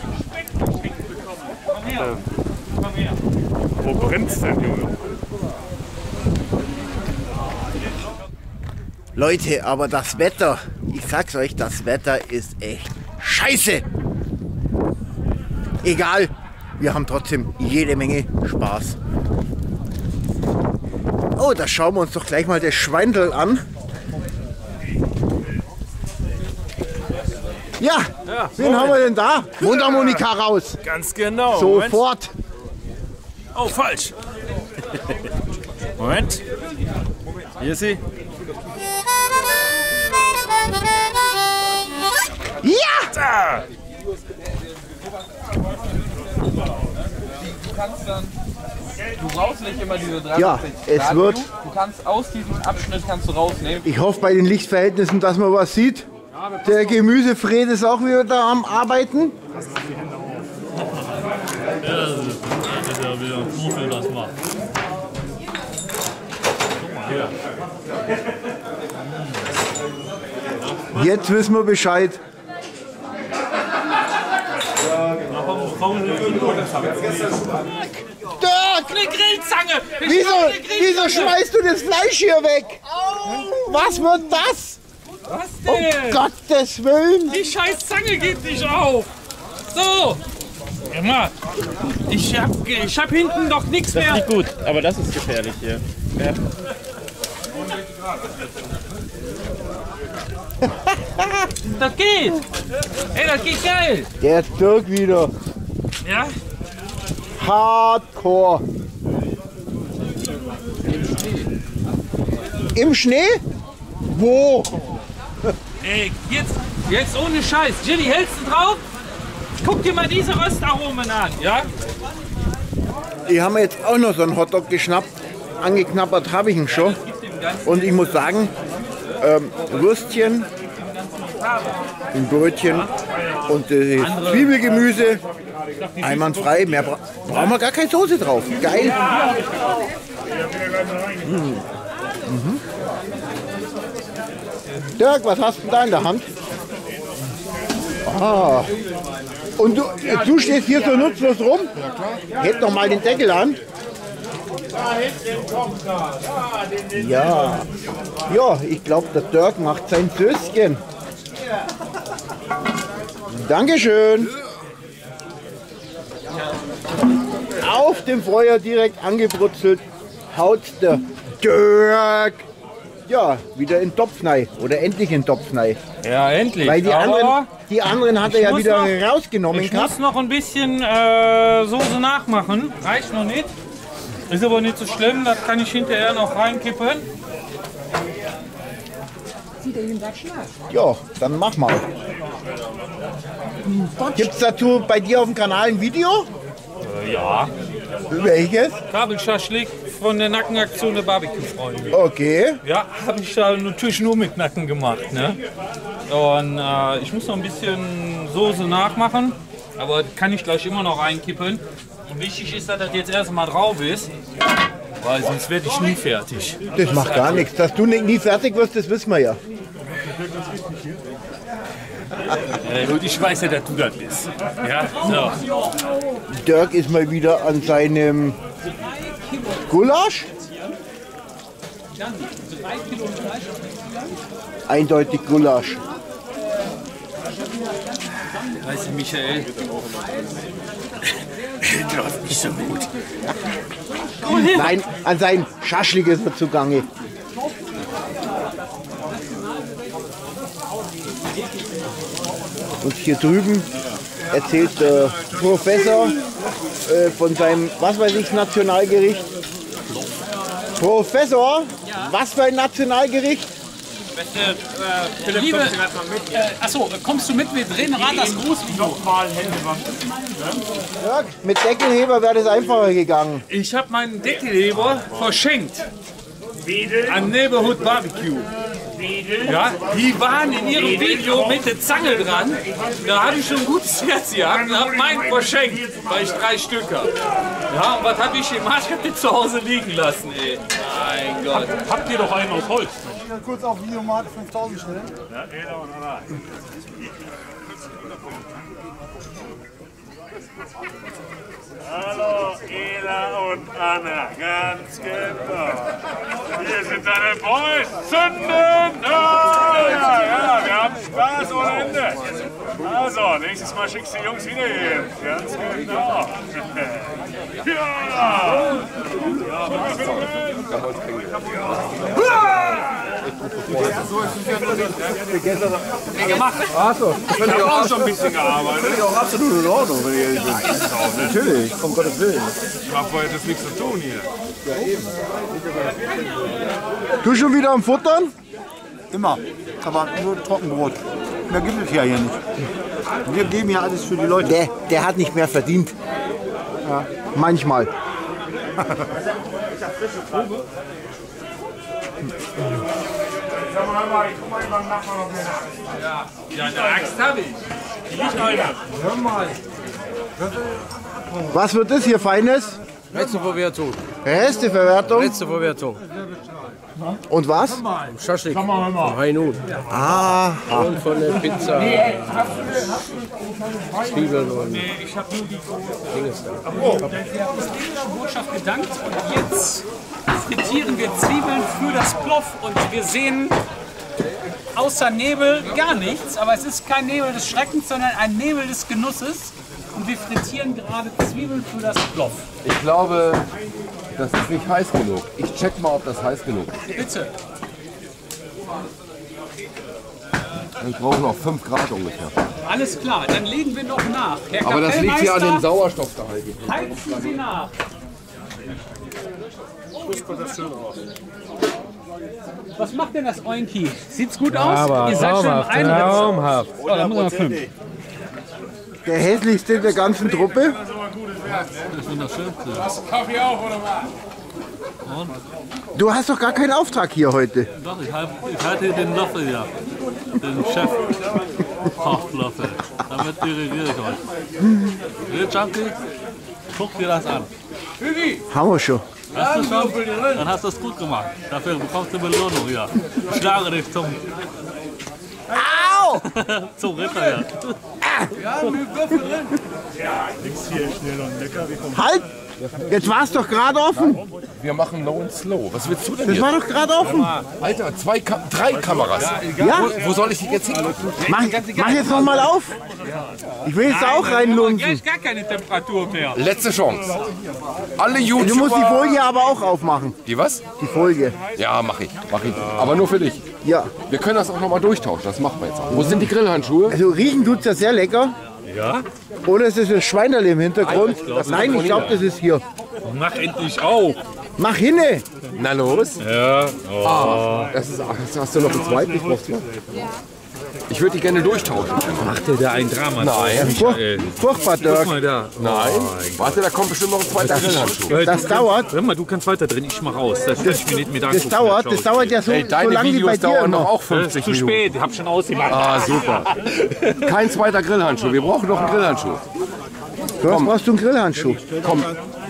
Wo brennt's denn, Junge? Leute, aber das Wetter, ich sag's euch, das Wetter ist echt scheiße. Egal, wir haben trotzdem jede Menge Spaß. Oh, da schauen wir uns doch gleich mal das Schweindel an. Ja, wen haben wir denn da? Mundharmonika raus. Ganz genau. Sofort. Oh, falsch. Moment. Hier ist sie. Ja! Da. kannst dann, du brauchst nicht immer diese 360 Ja, es wird. Du kannst aus diesem Abschnitt kannst du rausnehmen. Ich hoffe bei den Lichtverhältnissen, dass man was sieht. Der Gemüsefred ist auch wieder da am Arbeiten. Ja, das ist ja wieder ein Profi, das macht. Jetzt wissen wir Bescheid. Dirk! Eine Grillzange! Wieso schmeißt du das Fleisch hier weg? Was wird das? Was denn? Um Gottes Willen! Die scheiß Zange geht nicht auf! So! Immer. Ich hab hinten doch nichts mehr. Das ist nicht gut, aber das ist gefährlich hier. Ja. Das geht! Ey, das geht geil! Der Dirk wieder. Ja? Hardcore. Im Schnee? Wo? Ey, jetzt ohne Scheiß. Jilly, hältst du drauf? Guck dir mal diese Röstaromen an, ja? Ich habe mir jetzt auch noch so einen Hotdog geschnappt. Angeknabbert habe ich ihn schon. Und ich muss sagen, Würstchen, ein Brötchen und das Zwiebelgemüse, einwandfrei. Mehr brauchen wir gar keine Soße drauf. Geil. Mhm. Dirk, was hast du da in der Hand? Ah. Und du stehst hier so nutzlos rum? Ja, klar. Hält doch mal den Deckel an. Ja. Ja, ich glaube, der Dirk macht sein Söschen. Dankeschön. Auf dem Feuer direkt angebrutzelt haut der Dirk. Ja, wieder in den Topf rein. Oder endlich in den Topf rein. Ja, endlich. Weil die anderen hat er ja wieder rausgenommen. Ich muss noch ein bisschen Soße nachmachen. Reicht noch nicht. Ist aber nicht so schlimm. Das kann ich hinterher noch reinkippen. Ja, dann mach mal. Gibt's dazu bei dir auf dem Kanal ein Video? Ja. Welches? Kabelschaschlik von der Nackenaktion der Barbecue-Freunde. Okay. Ja, habe ich da natürlich nur mit Nacken gemacht. Ne? Und ich muss noch ein bisschen Soße nachmachen, aber kann ich gleich immer noch reinkippen. Und wichtig ist, dass das jetzt erstmal drauf ist, weil sonst werde ich nie fertig. Das macht gar nichts. Dass du nie fertig wirst, das wissen wir ja. Und ich weiß ja, dass du das bist. Ja, so. Dirk ist mal wieder an seinem Gulasch. Eindeutig Gulasch. Weißt du, Michael, läuft nicht so gut. Nein, an seinem Schaschlik ist er zugange. Und hier drüben erzählt der Professor von seinem, was weiß ich, Nationalgericht. Professor, was für ein Nationalgericht? Liebe, achso, kommst du mit? Wir drehen gerade das Großvideo. Ja, mit Deckelheber wäre das einfacher gegangen. Ich habe meinen Deckelheber verschenkt an Neighborhood Barbecue. Ja, die waren in ihrem Video mit der Zange dran. Da habe ich schon ein gutes Herz gehabt und habe meinen verschenkt, weil ich 3 Stück habe. Ja, und was habe ich gemacht? Ich habe den zu Hause liegen lassen, ey. Mein Gott. Habt ihr doch einen aus Holz? Ich kann kurz auf Videomat 5000 stellen. Ja, Hallo, Ela und Anna, ganz genau. Hier sind deine Boys. Zünden! Ja, wir haben Spaß ohne Ende. Also, nächstes Mal schickst du die Jungs wieder hier. Ganz genau. Ja! Wie gemacht? Achso. Ich habe auch schon ein bisschen gearbeitet. Finde ich auch absolut in Ordnung, wenn ich ehrlich bin. Natürlich, um Gottes Willen. Ich habe vorher das nichts zu tun hier. Ja, eben. Du schon wieder am Futtern? Immer. Aber nur Trockenbrot. Mehr gibt es ja hier nicht. Wir geben ja alles für die Leute. Der hat nicht mehr verdient. Ja, manchmal. Ja, eine Axt habe ich. Die liegt einer. Hör mal. Was wird das hier Feines? Resteverwertung. Resteverwertung? Resteverwertung. Und was? Schaschlik von Heinun. Ah. Und von der Pizza. Zwiebeln und Dinges. Der Botschaft gedankt und jetzt frittieren wir Zwiebeln für das Ploff und wir sehen außer Nebel gar nichts, aber es ist kein Nebel des Schreckens, sondern ein Nebel des Genusses und wir frittieren gerade Zwiebeln für das Ploff. Ich glaube, das ist nicht heiß genug. Ich check mal, ob das heiß genug ist. Bitte. Ich brauche noch 5 Grad ungefähr. Alles klar, dann legen wir noch nach. Herr Aber das liegt hier an dem Sauerstoffgehalt. Heizen Sie nach. Was macht denn das Oinki? Sieht's gut aus? Aber Ihr seid schon im Einsatz. traumhaft. Oh, da muss man filmen. Der hässlichste der ganzen Truppe. Das ist wunderschön. Kaffee auch, oder was? Du hast doch gar keinen Auftrag hier heute. Doch, ich halte den Löffel ja. Den Chef. Kochlöffel. Damit dirigiere ich euch. Grilljunkie, guck dir das an. Haben wir schon. Hast du schon? Dann hast du es gut gemacht. Dafür bekommst du Belohnung, ja. Ich schlage dich zum... Au! zum Ritter, ja. Ja, mit Würfel drin. Ja, nix hier schnell und lecker. Halt! Jetzt war es doch gerade offen. Wir machen low and slow. Was willst du denn Das hier? war doch gerade offen. Alter, 3 Kameras. Ja? Wo soll ich die jetzt hin? Mach jetzt noch mal auf. Ich will jetzt da auch reinlunzen. Gleich gar keine Temperatur mehr. Letzte Chance. Alle YouTuber... Du musst die Folie aber auch aufmachen. Die was? Die Folie. Ja, mach ich. Aber nur für dich. Ja. Wir können das auch noch mal durchtauschen. Das machen wir jetzt auch. Wo sind die Grillhandschuhe? Also riechen tut's ja sehr lecker. Ja? Oder ist es das Schweinerl im Hintergrund? Nein, ich glaube, das ist hier. Mach endlich auf. Mach hinne. Na los. Ja. Oh. Ah, das hast du noch einen zweiten? Ich brauch's noch. Ich würde die gerne durchtauschen. Macht der da ein Drama? Nein. Furchtbar, Guck Dirk. mal da. Nein. Warte, da kommt bestimmt noch ein zweiter Grillhandschuh. Das dauert. Hör mal, du kannst weiter drin, ich mach aus. Das Das dauert ja so lange wie bei dir dauern noch immer. auch 50 zu Minuten. spät, ich hab schon ausgemacht. Ah, super. Kein zweiter Grillhandschuh. Wir brauchen noch einen Grillhandschuh. Was brauchst du einen Grillhandschuh? Komm.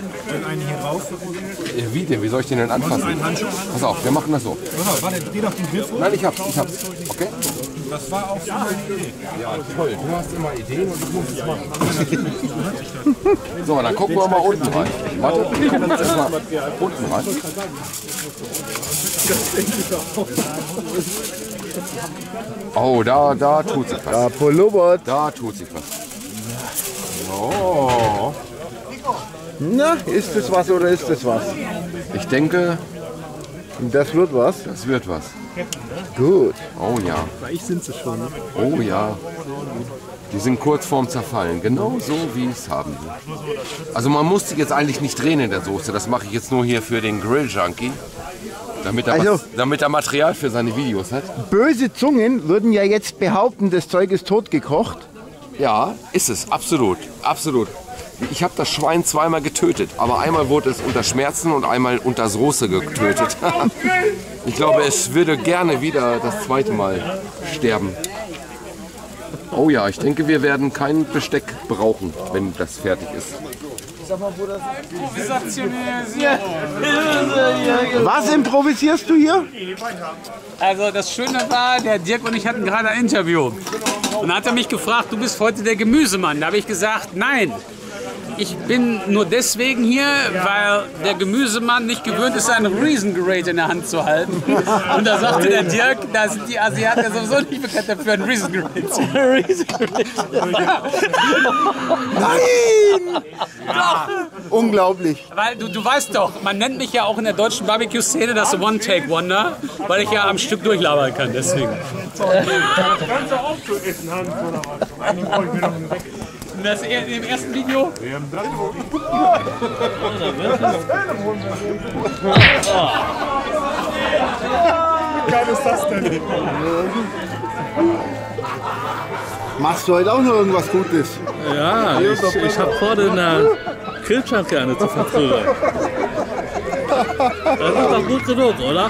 Wie denn? Wie soll ich den denn anfassen? Pass auf, wir machen das so. Warte, geh doch den Griff. Nein, ich hab's. Okay? Das war auch so eine Idee. Ja, toll. Du hast immer Ideen und ich muss es machen. So, dann gucken wir mal unten rein. Warte, wir gucken uns erstmal unten rein. Oh, da tut sich was. Da pullubbert. Da tut sich was. Oh. Na, ist das was oder ist das was? Ich denke, das wird was. das wird was. Gut. Oh ja. Bei ich sind sie schon. Ne? Oh ja. Die sind kurz vorm Zerfallen. Genau so, wie ich es haben will. Also man muss die jetzt eigentlich nicht drehen in der Soße. Das mache ich jetzt nur hier für den Grill-Junkie. Damit er Material für seine Videos hat. Böse Zungen würden ja jetzt behaupten, das Zeug ist totgekocht. Ja, ist es. Absolut. Absolut. Ich habe das Schwein zweimal getötet, aber einmal wurde es unter Schmerzen und einmal unter Soße getötet. Ich glaube, es würde gerne wieder das zweite Mal sterben. Oh ja, ich denke, wir werden kein Besteck brauchen, wenn das fertig ist. Was improvisierst du hier? Also das Schöne war, der Dirk und ich hatten gerade ein Interview. Und dann hat er mich gefragt, du bist heute der Gemüsemann. Da habe ich gesagt, nein. Ich bin nur deswegen hier, weil der Gemüsemann nicht gewöhnt ist, ein Riesengerät in der Hand zu halten. Und da sagte der Dirk, da sind die Asiaten ja sowieso nicht bekannt dafür, ein Riesengerät zu halten. Nein! Doch! Unglaublich. Weil du weißt doch, man nennt mich ja auch in der deutschen Barbecue-Szene das One-Take-Wonder, weil ich ja am Stück durchlabern kann, deswegen. Das ganze aufzuessen haben oder was? Eigentlich brauche ich mir noch einen weg. Das im ersten Video? Wir haben das Wie geil ist das denn? Machst du heute auch noch irgendwas Gutes? Ja, ich habe vor, Grillchunky eine zu verprügeln. Das ist doch gut genug, oder?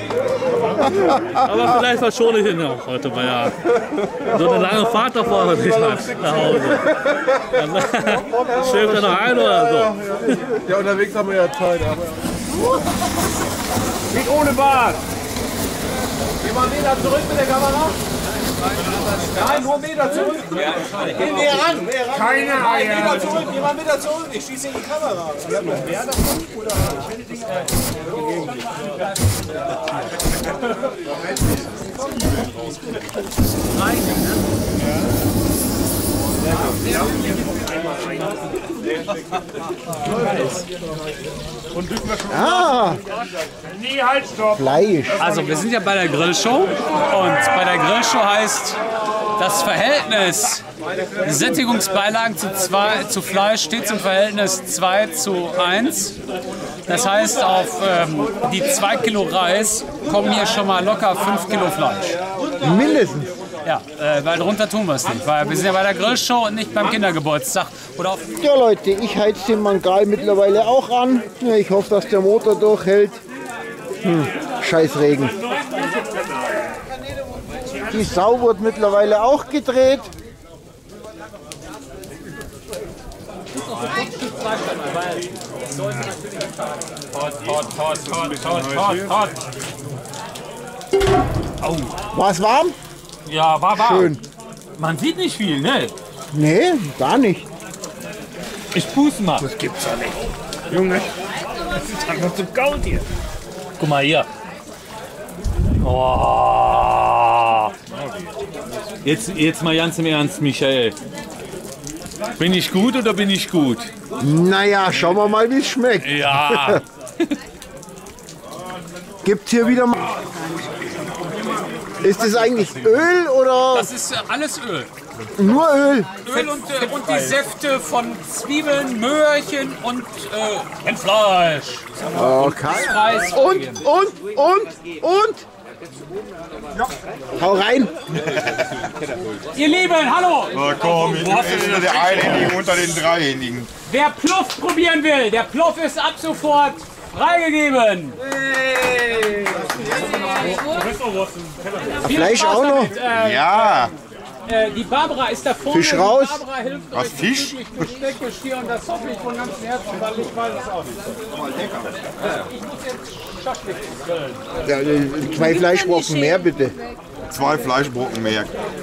Aber vielleicht verschone ich ihn auch heute mal, ja. So eine lange Fahrt davor hat nicht nach Hause. Dann schläft er noch ein oder so. Ja, unterwegs haben wir ja Zeit. Nicht ohne Bart. Geh mal einen Meter zurück mit der Kamera. Nein, nur einen Meter zurück. Geh näher ran. Keine Eier. Einen Meter zurück, geh mal einen Meter zurück. Ich schieße in die Kamera. Wer das nicht? Oder? Ah, Nee, halt, stopp. Fleisch. Also wir sind ja bei der Grillshow und bei der Grillshow heißt das Verhältnis Sättigungsbeilagen zu Fleisch steht im Verhältnis 2:1. Das heißt, auf die 2 Kilo Reis kommen hier schon mal locker 5 Kilo Fleisch. Mindestens. Ja, weil drunter tun wir es nicht, weil wir sind ja bei der Grillshow und nicht beim Kindergeburtstag. Oder auf Ja Leute, ich heiz den Mangal mittlerweile auch an. Ja, ich hoffe, dass der Motor durchhält. Scheiß Regen. Die Sau wird mittlerweile auch gedreht. War's warm? Ja, war warm. Schön. Man sieht nicht viel, ne? Nee, gar nicht. Ich puste mal. Das gibt's ja nicht. Junge, das ist einfach zu kalt hier. Guck mal hier. Oh. Jetzt mal ganz im Ernst, Michael. Bin ich gut oder bin ich gut? Naja, schauen wir mal, wie es schmeckt. Ja. Gibt's hier wieder mal... Ist das eigentlich Öl oder Das ist alles Öl. nur Öl? Öl und die Säfte von Zwiebeln, Möhrchen und Rindfleisch. Okay. Und? Hau rein. Ihr Lieben, hallo! Na komm, ich bin der Einhändige unter den Dreihändigen. Wer Pluff probieren will, der Pluff ist ab sofort freigegeben. Fleisch auch noch? Ja. Die Barbara ist da vorne. Fisch raus. Die Barbara hilft Was, euch Fisch? bezüglich Besteck, Geschirr und das hoffe ich von ganzem Herzen, weil ich weiß es auch nicht. Ich muss jetzt Schaschlik grillen. Ja, 2 Fleischbrocken mehr bitte. 2 Fleischbrocken mehr.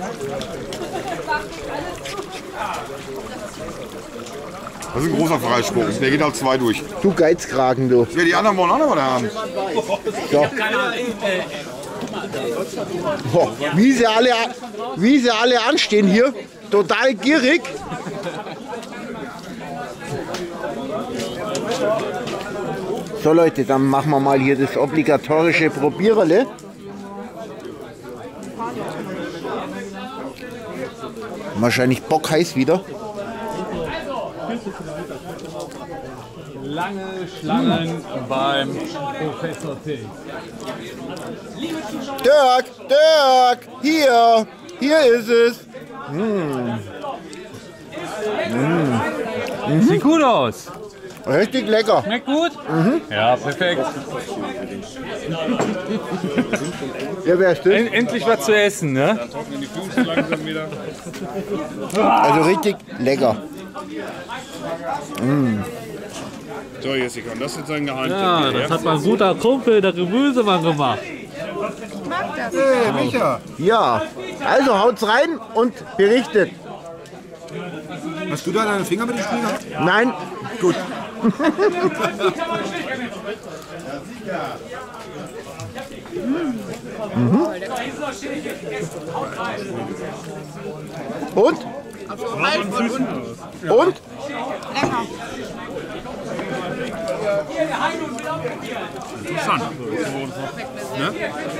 Das ist ein großer Fleischbrocken, der geht halt 2 durch. Du Geizkragen, du. Ja, die anderen wollen auch noch was haben. So. Boah, wie sie alle anstehen hier. Total gierig. So Leute, dann machen wir mal hier das obligatorische Probiererle. Wahrscheinlich bockheiß wieder. Lange Schlangen beim Professor P. Dirk, hier ist es. Sieht gut aus. Richtig lecker. Schmeckt gut? Ja, perfekt. Ja, wer ist das? Endlich was zu essen, ne? Also richtig lecker. So, Jessica, und das ist jetzt ein Geheimtipp. Ja, das hat mein guter Kumpel, der Gemüsemann, gemacht. Hey, Micha. Ja, also haut's rein und berichtet. Hast du da deine Finger mit dem Spiel gehabt? Nein. Gut. Und? Und? Interessant. Ne?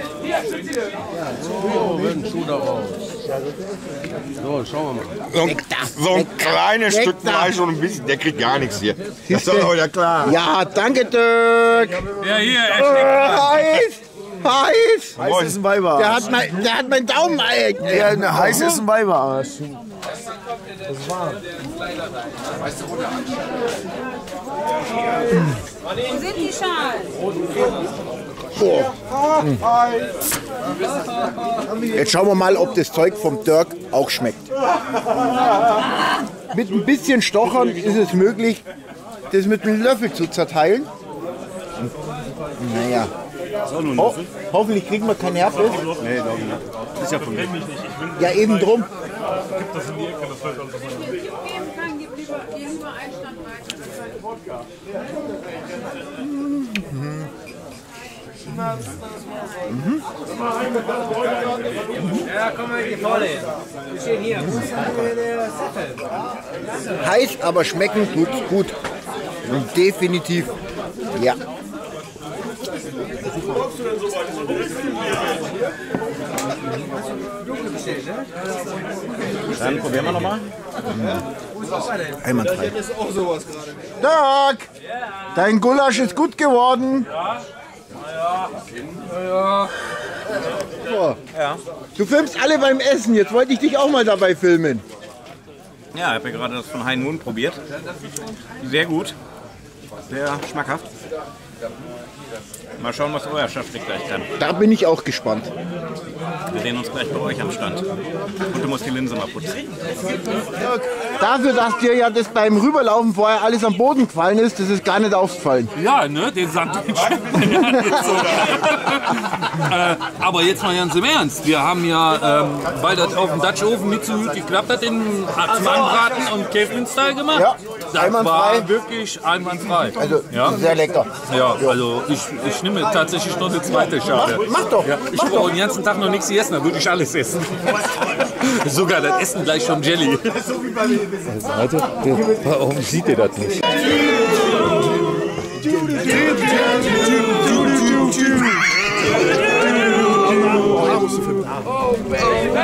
So, ein Schuh daraus. So, schauen wir mal. So ein kleines Stück Fleisch und ein bisschen, der kriegt gar nichts hier. Das ist doch ja klar. Ja, danke Dirk. Ja, hier. Heiß. Heiß ist ein Weiber. Der hat mein Daumen. Ja, eine heiß ist ein Weiber. Das ist warm. Wo sind die Schalen? Jetzt schauen wir mal, ob das Zeug vom Dirk auch schmeckt. Mit ein bisschen Stochern ist es möglich, das mit einem Löffel zu zerteilen. Naja. Hoffentlich kriegen wir keinen Herpes. Nee, glaube ich nicht. Das ist ja von mir. Ja, eben drum. Gibt das in die Ecke, das fällt alles auseinander. Ja, komm mal hier vorne. Wir stehen hier. Heiß, aber schmecken tut's gut. Definitiv. Ja. Dann probieren wir nochmal. Einwandfrei. Dirk, dein Gulasch ist gut geworden. So. Du filmst alle beim Essen. Jetzt wollte ich dich auch mal dabei filmen. Ja, ich habe ja gerade das von Hein Moon probiert. Sehr gut. Sehr schmackhaft. Mal schauen, was euer Schafflik gleich kann. Da bin ich auch gespannt. Wir sehen uns gleich bei euch am Stand. Und du musst die Linse mal putzen. Dafür, dass dir ja das beim Rüberlaufen vorher alles am Boden gefallen ist, das ist gar nicht aufgefallen. Ja, ne, den Sand. Aber jetzt mal ganz im Ernst. Wir haben ja, weil das auf dem Dutch-Ofen nicht so gut geklappt hat, den zum Anbraten und Käfmann-Style gemacht. Ja, das war wirklich einwandfrei. Also ja? Sehr lecker. Ja, also ich nehme tatsächlich noch eine zweite Schale. Mach doch. Ja, ich brauche den ganzen Tag noch nichts essen, da würde ich alles essen. Sogar das Essen gleich schon Jelly. Warte, warum sieht ihr das nicht? Oh, baby!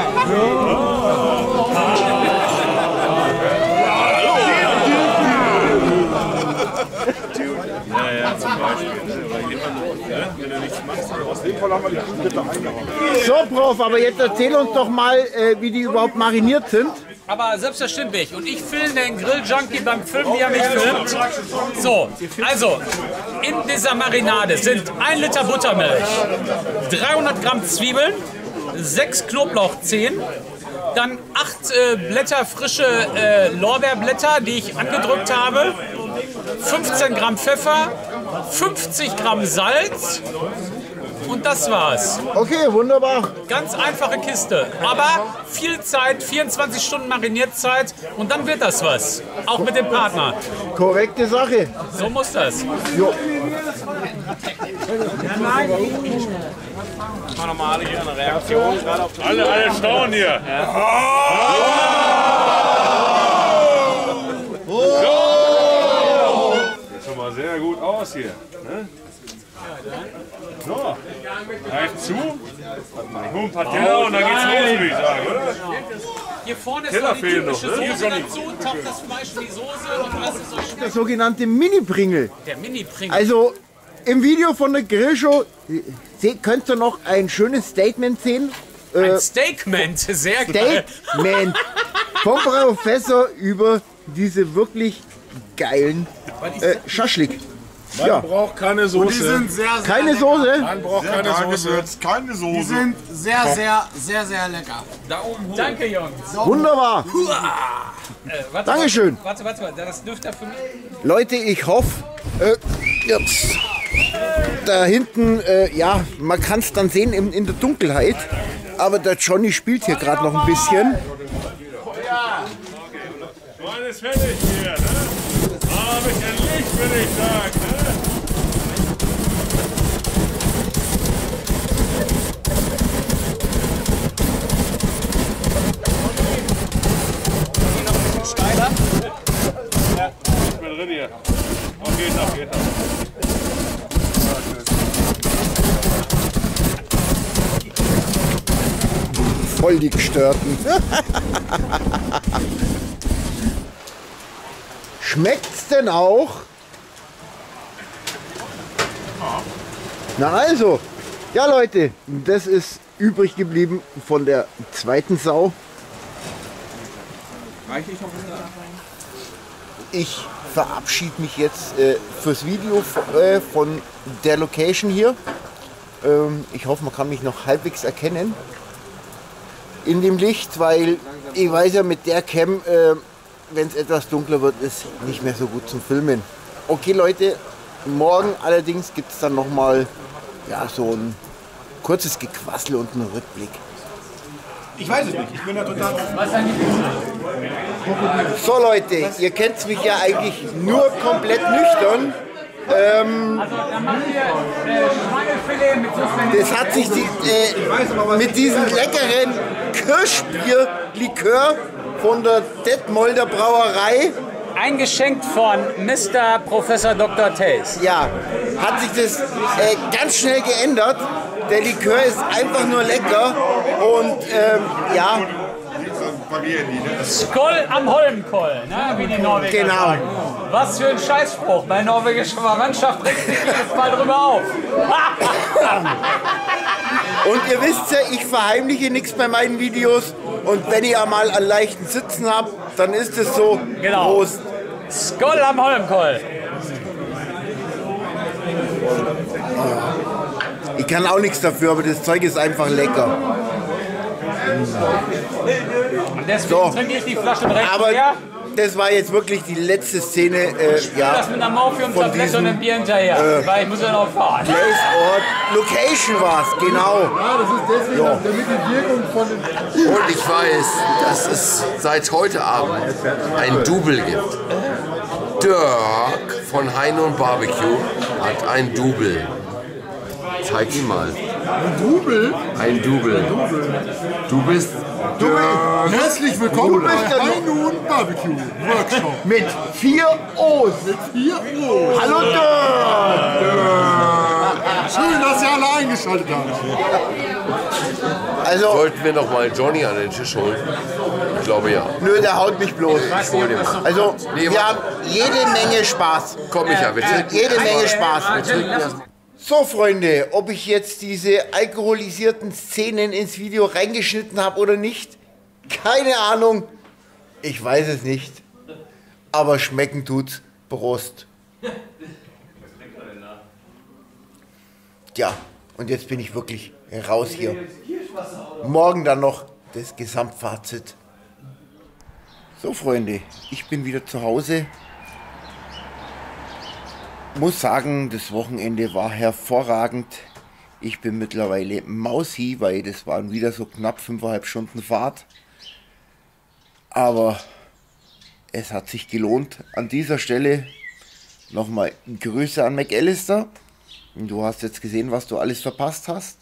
Ja, zum Beispiel. Wenn du nichts machst, aus dem Fall haben wir die Kuh bitte eingehauen. So, Prof, aber jetzt erzähl uns doch mal, wie die überhaupt mariniert sind. Aber selbstverständlich. Und ich filme den Grill-Junkie beim Filmen, wie er mich filmt. So, also, in dieser Marinade sind 1 Liter Buttermilch, 300 Gramm Zwiebeln, 6 Knoblauchzehen, dann 8 Blätter frische Lorbeerblätter, die ich angedrückt habe, 15 Gramm Pfeffer, 50 Gramm Salz und das war's. Okay, wunderbar. Ganz einfache Kiste, aber viel Zeit, 24 Stunden Mariniertzeit und dann wird das was. Auch mit dem Partner. Korrekte Sache. So muss das. Jo. Machen wir mal alle hier eine Reaktion. Alle staunen hier. Sieht schon mal sehr gut aus hier. Ne? So, greift zu. Nur ein paar Teller und dann geht's los, würde ich sagen, oder? Hier vorne ist Teller noch die fehlen noch, typische ne? Soße dazu, tappt das Fleisch in die Soße und lasst es euch Der schmecken. sogenannte Mini-Pringel. Der Mini-Pringel. Also im Video von der Grillshow könnt ihr noch ein schönes Statement sehen. Ein Statement, sehr geil. Statement vom Professor über diese wirklich geilen Schaschlik. Man braucht keine Soße. Und die sind sehr, sehr Keine lecker. Soße? Man braucht keine Soße. Keine Soße. Die sind sehr, sehr, sehr, sehr lecker. Daumen hoch. Danke, Jungs. Wunderbar. Warte, Dankeschön. Warte, das dürfte für mich. Leute, ich hoffe, jetzt da hinten, ja, man kann es dann sehen in der Dunkelheit, aber der Johnny spielt hier gerade noch ein bisschen. Wein ist fertig hier, ne? Aber ein bisschen Licht, würde ich sagen, ne? Steiler? Ja, ich bin drin hier. Geht noch, geht noch. Voll die Gestörten. Schmeckt's denn auch? Na also, ja Leute, das ist übrig geblieben von der zweiten Sau. Ich verabschiede mich jetzt fürs Video von der Location hier. Ich hoffe, man kann mich noch halbwegs erkennen in dem Licht, weil ich weiß ja, mit der Cam, wenn es etwas dunkler wird, ist nicht mehr so gut zum Filmen. Okay Leute, morgen allerdings gibt es dann nochmal ja, so ein kurzes Gequassel und einen Rückblick. Ich weiß es nicht, ich bin da total offen. So Leute, ihr kennt mich ja eigentlich nur komplett nüchtern. Das hat sich mit diesem leckeren Kirschbier-Likör von der Detmolder Brauerei, eingeschenkt von Mr. Professor Dr. Tays. Ja, hat sich das ganz schnell geändert. Der Likör ist einfach nur lecker und ja. Skoll am Holmenkoll, ne? Wie die Norweger genau. sagen. Was für ein Scheißspruch. Bei norwegischer Verwandtschaft regt sich jetzt mal drüber auf. Und ihr wisst ja, ich verheimliche nichts bei meinen Videos. Und wenn ihr mal einen leichten Sitzen habt, dann ist es so. Genau. Prost. Skoll am Holmenkoll. Ich kann auch nichts dafür, aber das Zeug ist einfach lecker. Und deswegen trinke ich die Flasche direkt aber leer. Das war jetzt wirklich die letzte Szene. Ja, das mit einer Morphium-Tablette und einem Bier hinterher. Weil ich muss ja noch fahren. Location war es, genau. Ja, das ist deswegen damit die Wirkung von den... Und ich weiß, dass es seit heute Abend ein Double gibt. Dirk von Hein und Barbecue hat ein Double. Zeig ihn mal. Ein Double? Ein Double. Du bist Dirk. Herzlich willkommen bei Hein und Barbecue Workshop. Mit 4 O's. Mit 4 O's. Hallo Dirk. Schön, dass ihr alle eingeschaltet habt. Also, sollten wir noch mal Johnny an den Tisch holen? Ich glaube ja. Nö, der haut mich bloß. Also, nee, wir haben jede Menge Spaß. Komm, Micha, wir trinken. Jede Menge Spaß. So, Freunde, ob ich jetzt diese alkoholisierten Szenen ins Video reingeschnitten habe oder nicht, keine Ahnung. Ich weiß es nicht. Aber schmecken tut's. Prost. Ja, und jetzt bin ich wirklich raus hier. Morgen dann noch das Gesamtfazit. So, Freunde, ich bin wieder zu Hause. Muss sagen, das Wochenende war hervorragend. Ich bin mittlerweile Mausi, weil das waren wieder so knapp 5,5 Stunden Fahrt. Aber es hat sich gelohnt. An dieser Stelle nochmal Grüße an McAllister. Du hast jetzt gesehen, was du alles verpasst hast.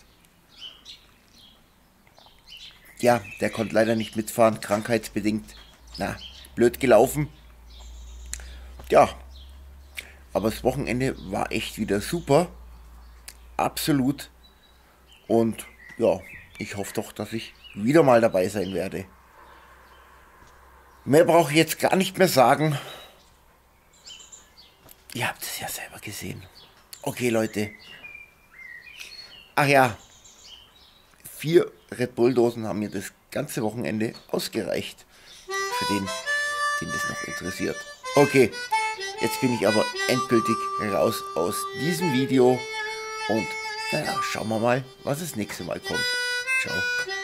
Ja, der konnte leider nicht mitfahren, krankheitsbedingt. Na, blöd gelaufen. Ja, aber das Wochenende war echt wieder super. Absolut. Und ja, ich hoffe doch, dass ich wieder mal dabei sein werde. Mehr brauche ich jetzt gar nicht mehr sagen. Ihr habt es ja selber gesehen. Okay, Leute. Ach ja, 4 Red Bull Dosen haben mir das ganze Wochenende ausgereicht. Für den das noch interessiert. Okay, jetzt bin ich aber endgültig raus aus diesem Video. Und naja, schauen wir mal, was das nächste Mal kommt. Ciao.